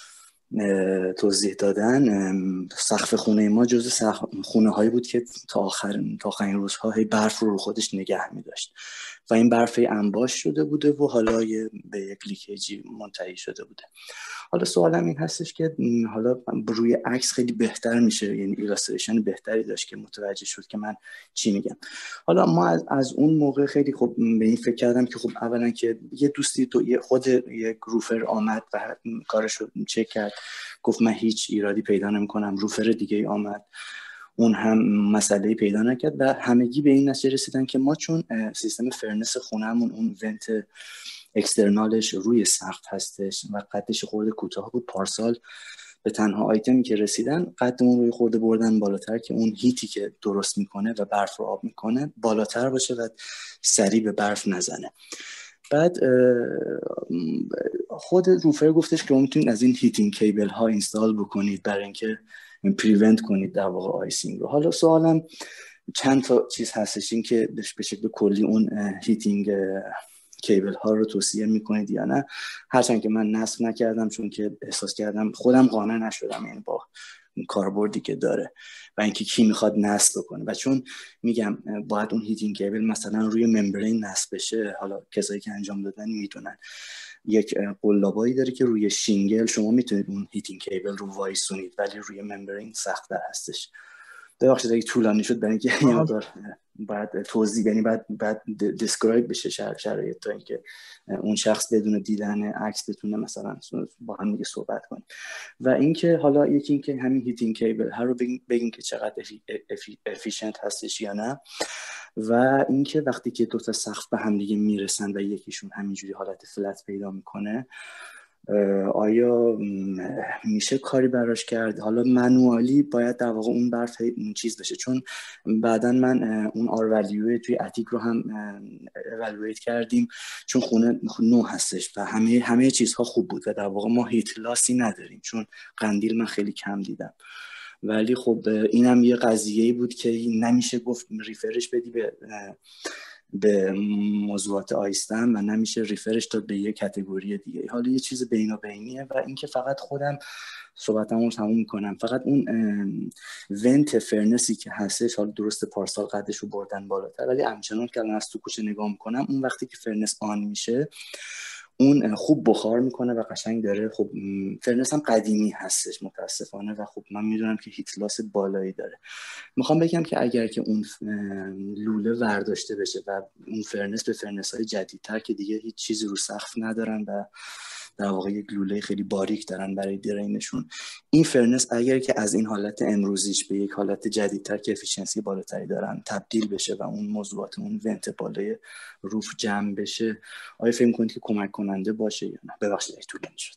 توضیح دادن سقف خونه ما جزو خونه هایی بود که تا آخر تا آخرین روزها هی برف رو رو خودش نگه می داشت و این برف انباش شده بوده و حالا به یک لیکیجی منتهی شده بوده. حالا سوالم این هستش که حالا روی عکس خیلی بهتر میشه، یعنی ایلاستریشن بهتری داشت که متوجه شد که من چی میگم. حالا ما از, از اون موقع خیلی خب به این فکر کردم که خب اولا که یه دوستی تو خود یک روفر آمد و کارش رو چک کرد، گفت من هیچ ایرادی پیدا نمی‌کنم. روفر دیگه آمد اون هم مسئله پیدا نکرد و همگی به این نتیجه رسیدن که ما چون سیستم فرنس خونه‌مون اون ونت اکسترنالش روی سقف هستش و قدش خورده کوتاه بود، پارسال به تنها آیتمی که رسیدن قدمون روی خورده بردن بالاتر که اون هیتی که درست میکنه و برف رو آب میکنه بالاتر باشه و سریع به برف نزنه. بعد خود روفر گفتش که میتونید از این هیتینگ کیبل ها اینستال بکنید برای اینکه پریونت کنید در واقع آیسینگ رو. حالا سوالم چند تا چیز هستش، این که به شکل کلی اون هیتینگ کیبل ها رو توصیه میکنید یا نه، هرچند که من نصب نکردم چون که احساس کردم خودم قانع نشدم یعنی با کاربردی که داره و اینکه کی میخواد نصب کنه و چون میگم باید اون هیتینگ کیبل مثلا روی ممبرین نصب بشه. حالا کسایی که انجام دادن میدونن یک قلابایی داره که روی شینگل شما میتونید اون هیتینگ کیبل رو وایسونید ولی روی ممبرین سخت‌تر هستش. ببخشید اگه طولانی شد برای اینکه یه مقدار بعد توضیح یعنی بعد بعد دیسکرایب بشه شر شرایط تا اینکه اون شخص بدون دیدن عکس بتونه مثلا با هم دیگه صحبت کنه. و اینکه حالا یکی اینکه همین هیتینگ کیبل ها رو بگین, بگین که چقدر افیشنت هستش یا نه، و اینکه وقتی که دو تا سقف به هم دیگه میرسن و یکیشون همینجوری حالت فلت پیدا میکنه آیا میشه کاری براش کرد؟ حالا منوالی باید در واقع اون برف اون چیز بشه، چون بعدا من اون آر ولیو توی اتیک رو هم اولویت کردیم چون خونه نو هستش و همه همه چیزها خوب بود و در واقع ما هیت لاسی نداریم چون قندیل من خیلی کم دیدم. ولی خب اینم یه قضیه‌ای بود که نمیشه گفت ریفرش بدی به به موضوعات آیستم و نمیشه ریفرش داد به یه کاتگوری دیگه. حالا یه چیز بینابینیه و اینکه فقط خودم صحبتمو تموم میکنم، فقط اون ونت فرنسی که هستش، حالا درست پارسال قدش رو بردن بالاتر ولی همچنان که الان از تو کوچه نگاه میکنم اون وقتی که فرنس آن میشه اون خوب بخار میکنه و قشنگ داره. خب فرنس هم قدیمی هستش متاسفانه و خب من میدونم که هیت لاس بالایی داره. میخوام بگم که اگر که اون لوله ورداشته بشه و اون فرنس به فرنس های جدیدتر که دیگه هیچ چیزی رو سقف ندارن و در واقع یک لوله خیلی باریک دارن برای درینشون، این فرنس اگر که از این حالت امروزیش به یک حالت جدیدتر که افیشنسی بالاتری دارن تبدیل بشه و اون موضوعات اون ونت بالای روف جمع بشه، آیا فکر می‌کنید که کمک کننده باشه یا نه؟ ببخشید طولانی شد.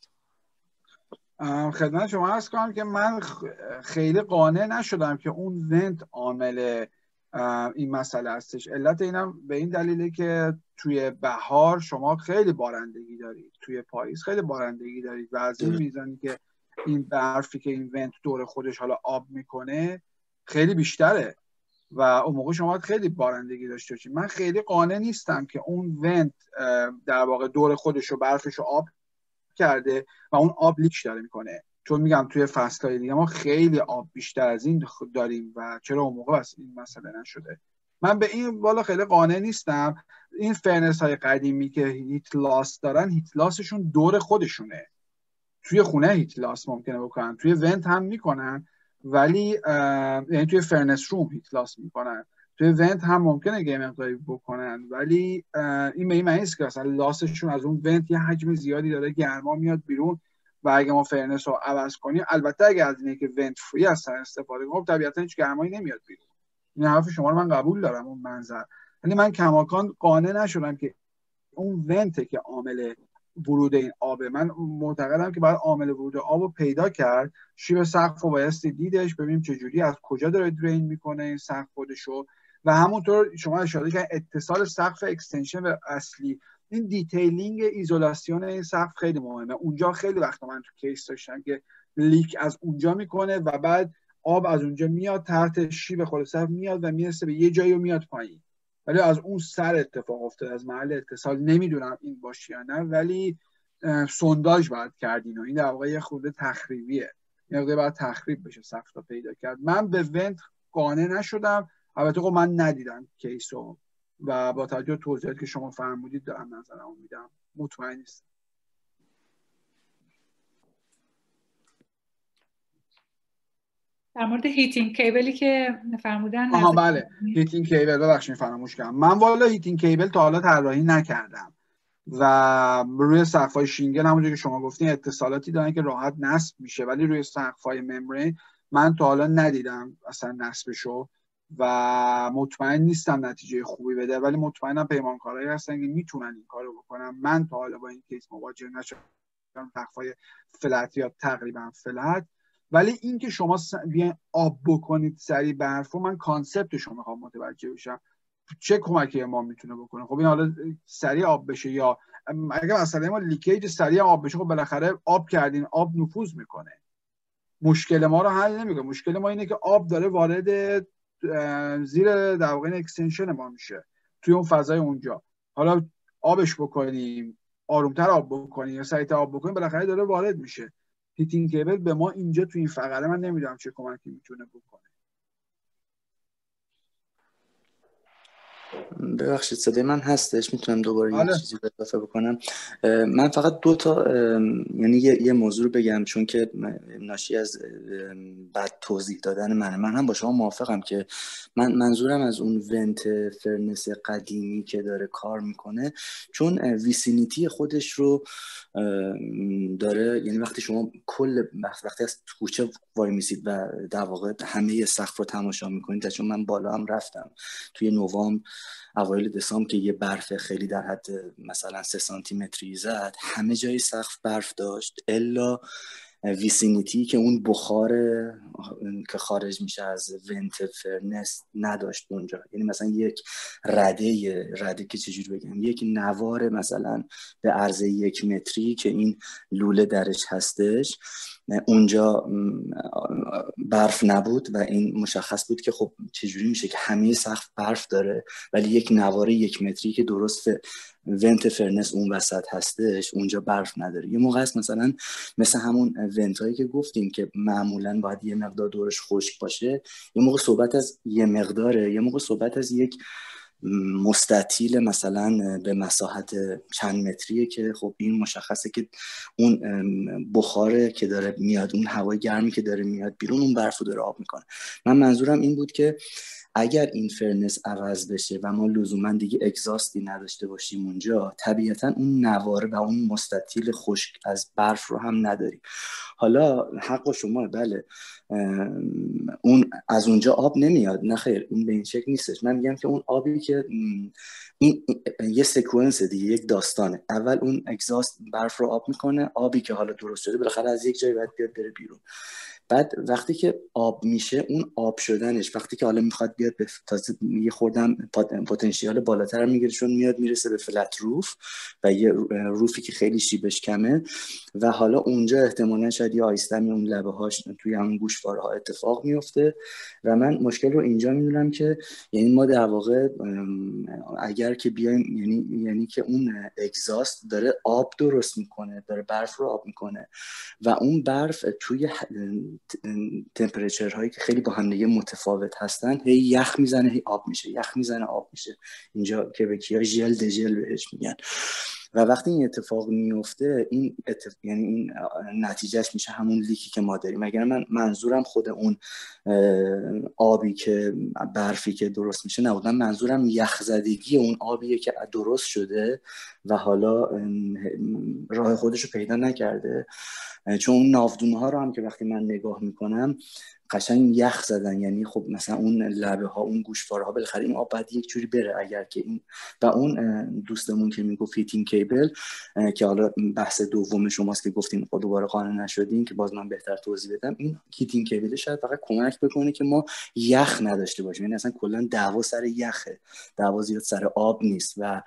خدمت شما عرض کنم که من خیلی قانع نشدم که اون ونت عامل این مسئله هستش. علت اینم به این دلیله که توی بهار شما خیلی بارندگی دارید، توی پاییز خیلی بارندگی دارید و از این میزانی که این برفی که این ونت دور خودش حالا آب میکنه خیلی بیشتره و اون موقع شما خیلی بارندگی داشته باشید. من خیلی قانع نیستم که اون ونت در واقع دور خودش رو برفش رو آب کرده و اون آب لیک داره میکنه، چون میگم توی فصل‌های دیگه ما خیلی آب بیشتر از این داریم و چرا اون موقع بس این مسئله نشده. من به این بالا خیلی قانع نیستم. این فرنس های قدیمی که هیت لاس دارن هیت لاسشون دور خودشونه، توی خونه هیت لاس ممکنه بکنن، توی ونت هم میکنن ولی یعنی توی فرنس روم هیت لاس میکنن، توی ونت هم ممکنه یه مقداری بکنن ولی این به این معنی نیست که اصلا لاسشون از اون ونت یه حجم زیادی داره، گرما میاد بیرون و اگه ما فرنس رو عوض کنیم، البته اگه از اینه که ونت فری هستن استفاده کنیم طبیعتا هیچ گرمایی نمیاد بیرون. این حرف شما رو من قبول دارم اون منظر، ولی من کماکان قانع نشدم که اون ونته که عامل ورود این آبه. من معتقدم که باید عامل ورود آب رو پیدا کرد، شیب سقف رو بایستی دیدش، ببینیم چجوری از کجا داره درین میکنه این سقف خودشو و همونطور شما اشاره کردین اتصال سقف اکستنشن به اصلی، این دیتیلینگ ایزولاسیون این سقف خیلی مهمه. اونجا خیلی وقتا من تو کیس داشتم که لیک از اونجا میکنه و بعد آب از اونجا میاد تحت شیب خود سقف میاد و میرسه به یه جایی و میاد پایین، ولی از اون سر اتفاق افتاد، از محل اتصال. نمیدونم این باشه یا نه ولی سونداژ باید کردین و این در واقع یه خورده تخریبیه، یه خورده باید تخریب بشه سقف تا پیدا کرد. من به ونت قانع نشدم، البته خب من ندیدم کیسو و با توجه به توضیحاتی که شما فرمودید دارم نظرمو میدم، مطمئن نیستم. در مورد هیتینگ کیبلی که فرمودن، آها بله هیتینگ کیبل، ببخشید فراموش کردم. من والا هیتینگ کیبل تا حالا طراحی نکردم و روی سقف‌های شینگل همونجوری که شما گفتین اتصالاتی دارن که راحت نصب میشه، ولی روی سقف‌های ممبرین من تا حالا ندیدم اصلا نصبشو و مطمئن نیستم نتیجه خوبی بده، ولی مطمئنم پیمانکارایی هستن که میتونن این کارو بکنن. من تا حالا با این کیس مواجه نشدم، سقف‌های فلت یا تقریبا فلت، ولی این که شما بیاین آب بکنید سریع برفو، من کانسپتشو میخوام متوجه بشم چه کمکی ما میتونه بکنه. خب این حالا سریع آب بشه یا اگه مثلا ما لیکیج سریع آب بشه، خب بالاخره آب کردین آب نفوذ میکنه، مشکل ما رو حل نمیکنه. مشکل ما اینه که آب داره وارد زیر در واقع اکستنشن ما میشه توی اون فضای اونجا، حالا آبش بکنیم آرومتر آب بکنیم یا سریعتر آب بکنیم بالاخره داره وارد میشه. هیتینگ کیبل به ما اینجا توی این فقره من نمیدونم چه کمکی میتونه بکنه. ببخشید صدای من هستش، میتونم دوباره یه چیزی اضافه بکنم؟ من فقط دو تا یعنی یه, یه موضوع رو بگم چون که ناشی از بد توضیح دادن منه. من هم با شما موافقم که من منظورم از اون ونت فرنس قدیمی که داره کار میکنه چون ویسینیتی خودش رو داره، یعنی وقتی شما کل وقتی از کوچه وای میسید و در واقع همه سقف رو تماشا میکنید، چون من بالا هم رفتم توی نوامبر اوایل دسامبر که یه برف خیلی در حد مثلا سه سانتی متری زد، همه جای سقف برف داشت الا ویسینیتی که اون بخار که خارج میشه از ونت فرنس نداشت اونجا. یعنی مثلا یک رده رده که چجوری بگم، یک نوار مثلا به عرض یک متری که این لوله درش هستش اونجا برف نبود و این مشخص بود که خب چجوری میشه که همه سقف برف داره ولی یک نوار یک متری که درست ونت فرنس اون وسط هستش اونجا برف نداره. یه موقع هست مثلا مثل همون ونت هایی که گفتیم که معمولا باید یه مقدار دورش خشک باشه، یه موقع صحبت از یه مقداره، یه موقع صحبت از یک مستطیل مثلا به مساحت چند متریه که خب این مشخصه که اون بخاره که داره میاد، اون هوای گرمی که داره میاد بیرون، اون برفو داره آب میکنه. من منظورم این بود که اگر این فرنس عوض بشه و ما لزوما دیگه اگزاستی نداشته باشیم اونجا، طبیعتا اون نواره و اون مستطیل خشک از برف رو هم نداریم. حالا حق شما، بله اون از اونجا آب نمیاد، نه خیر، این به این شکل نیستش. من میگم که اون آبی که این یه سکونس دیگه، یک داستانه. اول اون اگزاست برف رو آب میکنه، آبی که حالا درست شده بالاخره از یک جای باید بیاد بره بیرون. بعد وقتی که آب میشه، اون آب شدنش وقتی که حالا میخواد بیاد به تازه یه خوردم پتانسیال بالاتر میگیره، چون میاد میرسه به فلت روف و یه روفی که خیلی شیبش کمه و حالا اونجا احتمالاً شاید یه آیستمی اون لبه هاش توی همون گوشواره ها اتفاق میفته و من مشکل رو اینجا میدونم که یعنی ما در واقع اگر که بیایم یعنی یعنی که اون اگزاست داره آب درست میکنه، داره برف رو آب میکنه و اون برف توی تمپرچر هایی که خیلی با هم دیگه متفاوت هستن هی یخ میزنه هی آب میشه، یخ میزنه آب میشه. اینجا کبکی‌ها ژل دژل بهش میگن. و وقتی این اتفاق میفته، این اتفاق یعنی این نتیجهش میشه همون لیکی که ما داریم. اگر من منظورم خود اون آبی که برفی که درست میشه نبود، منظورم یخزدگی اون آبیه که درست شده و حالا راه خودش رو پیدا نکرده، چون اون ناودونه ها رو هم که وقتی من نگاه میکنم قشنگ یخ زدن. یعنی خب مثلا اون لبه ها، اون گوشواره ها، بالاخره این آب باید یک جوری بره. اگر که این و اون دوستمون که میگفت هیتینگ کیبل که حالا بحث دوم شماست که گفتین خب دوباره قانع نشدین که باز من بهتر توضیح بدم، این هیتینگ کیبل شاید فقط کمک بکنه که ما یخ نداشته باشیم. یعنی اصلا کلا دعوا سر یخه، دعوا زیاد سر آب نیست. و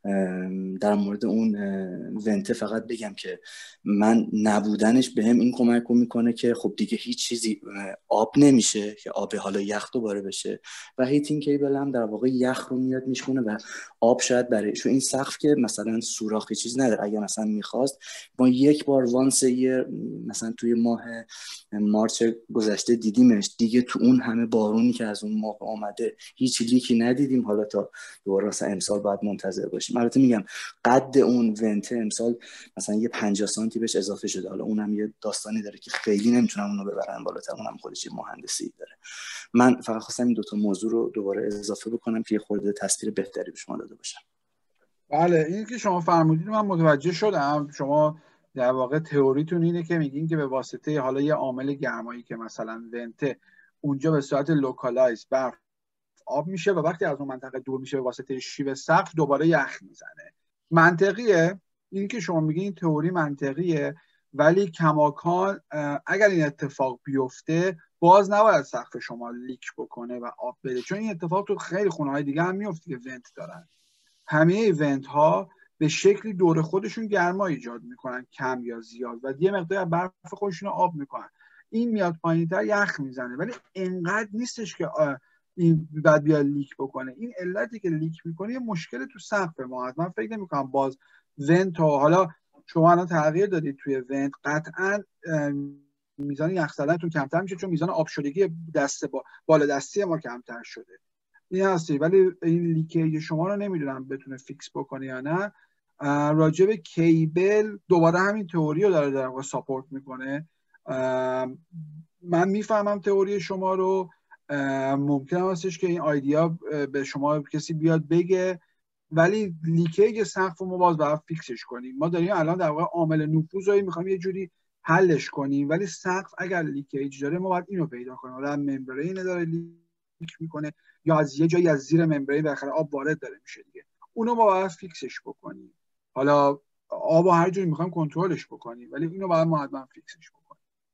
در مورد اون ونته فقط بگم که من نبودنش بهم این کمک رو میکنه که خب دیگه هیچ چیزی آب نمیشه که آب حالا یخ دوباره بشه و هیتینگ کیبل هم در واقع یخ رو میاد میشونه و آب شاید برای چون این سقف که مثلا سوراخی چیز نداره. اگه مثلا میخواست ما یک بار وانس یه مثلا توی ماه مارچ گذشته دیدیمش، دیگه تو اون همه بارونی که از اون موقع اومده هیچ لیکی ندیدیم. حالا تا دوباره مثلا امسال باید منتظر باشیم. البته میگم قد اون ونته امسال مثلا یه پنجاه سانتی بهش اضافه شده، حالا اونم یه داستانی داره که خیلی نمیتونم اونو ببرن بالاتر، اونم خودش یه مهندسی داره. من فقط خواستم این دوتا موضوع رو دوباره اضافه بکنم که یه خورده تصویر بهتری به شما داده باشم. بله، این که شما فرمودید من متوجه شدم. شما در واقع تئوریتون اینه که میگین که به واسطه حالا یه عامل گرمایی که مثلا ونته اونجا به صورت لوکالایز برف آب میشه و وقتی از اون منطقه دور میشه به واسطه شیب سقف دوباره یخ میزنه. منطقیه این که شما میگین، این تئوری منطقیه، ولی کماکان اگر این اتفاق بیفته باز نباید سقف شما لیک بکنه و آب بده، چون این اتفاق تو خیلی خونه‌های دیگه هم میفته که ونت دارن. همه ونت ها به شکلی دور خودشون گرما ایجاد میکنن، کم یا زیاد، و یه مقدار برف خودشون رو آب میکنن. این میاد پایین‌تر یخ میزنه، ولی انقدر نیستش که این بعد بیاد لیک بکنه. این علتی که لیک میکنه یه مشکل تو سقف ما هست. من فکر نمی‌کنم باز ونت ها، حالا شما الان تغییر دادید توی ونت، قطعاً میزان یخ زدنتون کمتر میشه چون میزان آب شدگی دست با بالا دستی ما کمتر شده. این هستی، ولی این لیکیج شما رو نمیدونم بتونه فیکس بکنه یا نه. راجع به کیبل دوباره همین تئوری رو داره داره ساپورت میکنه. من میفهمم تئوری شما رو. ممکنه هستش که این آیدیا به شما کسی بیاد بگه، ولی لیکیج سقف ما باز باید فیکسش کنیم. ما داریم الان در واقع عامل نفوذ رو میخوایم یه جوری حلش کنیم، ولی سقف اگر لیکیج داره ما باید اینو پیدا کنیم. حالا ممبرین داره لیک میکنه یا از یه جایی از زیر ممبرین بالاخره آب وارد داره میشه دیگه، اونو ما باید فیکسش بکنیم. حالا آب هر جوری میخوایم کنترلش بکنیم ولی اینو باید ما حتما فیکسش بکنیم.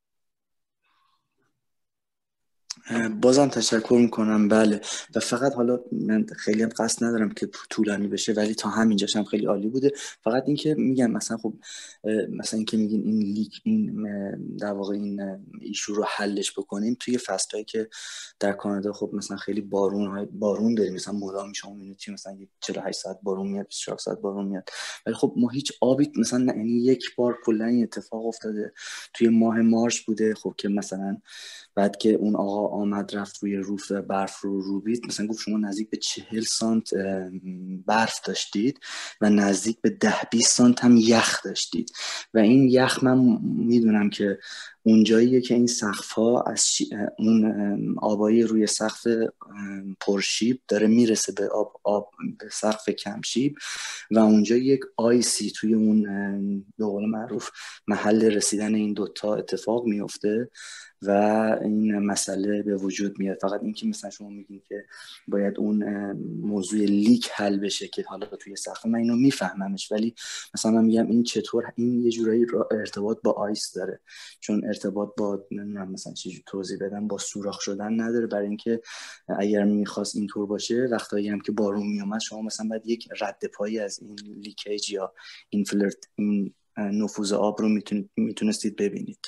بازم تشکر میکنم. بله و فقط حالا من خیلی هم قصد ندارم که طولانی بشه ولی تا همینجاش هم خیلی عالی بوده. فقط این که میگم مثلا خب مثلا این که میگین این لیک این در واقع این ایشو رو حلش بکنیم توی فصلایی که در کانادا خب مثلا خیلی بارون بارون داریم، مثلا مدام شما میبینید مثلا چهل و هشت ساعت بارون میاد، بیست و چهار ساعت بارون میاد، ولی خب ما هیچ آبی مثلا یعنی یک بار کلا این اتفاق افتاده توی ماه مارس بوده خب که مثلا بعد که اون آقا آمد رفت روی روف برف رو روبید مثلا گفت شما نزدیک به چهل سانت برف داشتید و نزدیک به ده بیست سانت هم یخ داشتید و این یخ من میدونم که اونجاییه که این سقف‌ها از اون آبایی روی سقف پرشیب داره میرسه به آب آب به سقف کمشیب و اونجا یک آیسی توی اون به قول معروف محل رسیدن این دوتا اتفاق میفته و این مسئله به وجود میاد. فقط این که مثلا شما میگین که باید اون موضوع لیک حل بشه که حالا توی سقف، من اینو میفهممش ولی مثلا من میگم این چطور این یه جورایی ارتباط با آیس داره، چون ارتباط با نمیدونم مثلا چیزی توضیح بدم با سوراخ شدن نداره. برای اینکه اگر میخواست اینطور باشه وقتایی هم که بارون میومد شما مثلا باید یک رد پایی از این لیکیج یا این فلرت این نفوذ آب رو میتونستید ببینید.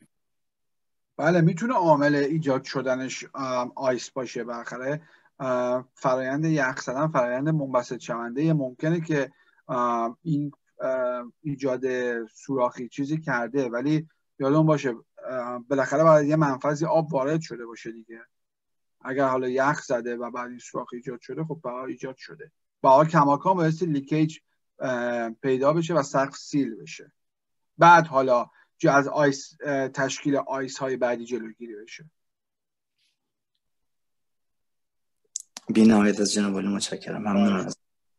بله میتونه عامل ایجاد شدنش آیس باشه. بالاخره فرایند یخ زدن فرایند منبسط شونده ممکنه که این ایجاد سوراخی چیزی کرده ولی یادون باشه بالاخره باید یه منفذی آب وارد شده باشه دیگه. اگر حالا یخ زده و بعد این سوراخ ایجاد شده خب بها ایجاد شده بها کماکان باعث لیکیج پیدا بشه و سقف سیل بشه، بعد حالا جو از آیس تشکیل آیس های بعدی جلوگیری بشه. بی نهایت از جناب عالی متشکرم. ممنونم.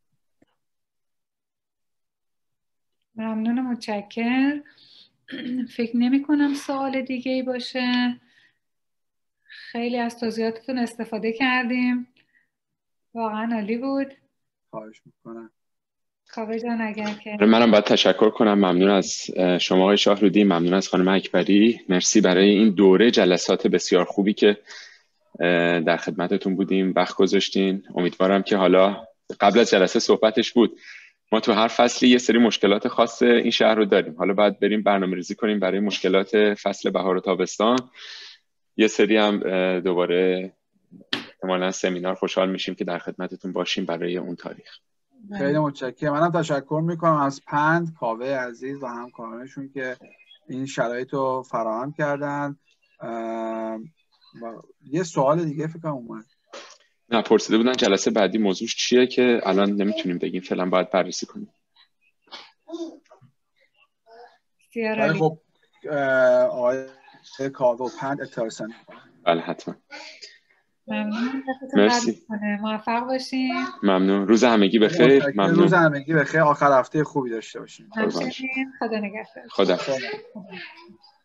ممنونم متشکرم. فکر نمی کنم سوال دیگه ای باشه. خیلی از توضیحاتتون استفاده کردیم، واقعا عالی بود. خواهش میکنم. کاوه جان اگر که منم باید تشکر کنم. ممنون از شما آقای شاهرودی، ممنون از خانم اکبری، مرسی برای این دوره جلسات بسیار خوبی که در خدمتتون بودیم، وقت گذاشتین. امیدوارم که حالا قبل از جلسه صحبتش بود ما تو هر فصلی یه سری مشکلات خاص این شهر رو داریم، حالا باید بریم برنامه ریزی کنیم برای مشکلات فصل بهار و تابستان. یه سری هم دوباره احتمالاً سمینار خوشحال میشیم که در خدمتتون باشیم برای اون تاریخ. خیلی متشکرم. منم تشکر میکنم از پند، کاوه عزیز و همکارانشون که این شرایط رو فراهم کردن. یه سوال دیگه فکر کنم اومد. نه پرسیده بودن جلسه بعدی موضوعش چیه که الان نمیتونیم بگیم، فعلا باید بررسی کنیم. ولی خب آقای کاوه و پند اطلاع رسانی میکنن. بله حتما. ممنون. مرسی. موفق باشین. ممنون. روز همگی بخیر. ممنون. روز همگی بخیر. آخر هفته خوبی داشته باشین. همچنین. خدا نگهدار. خدا.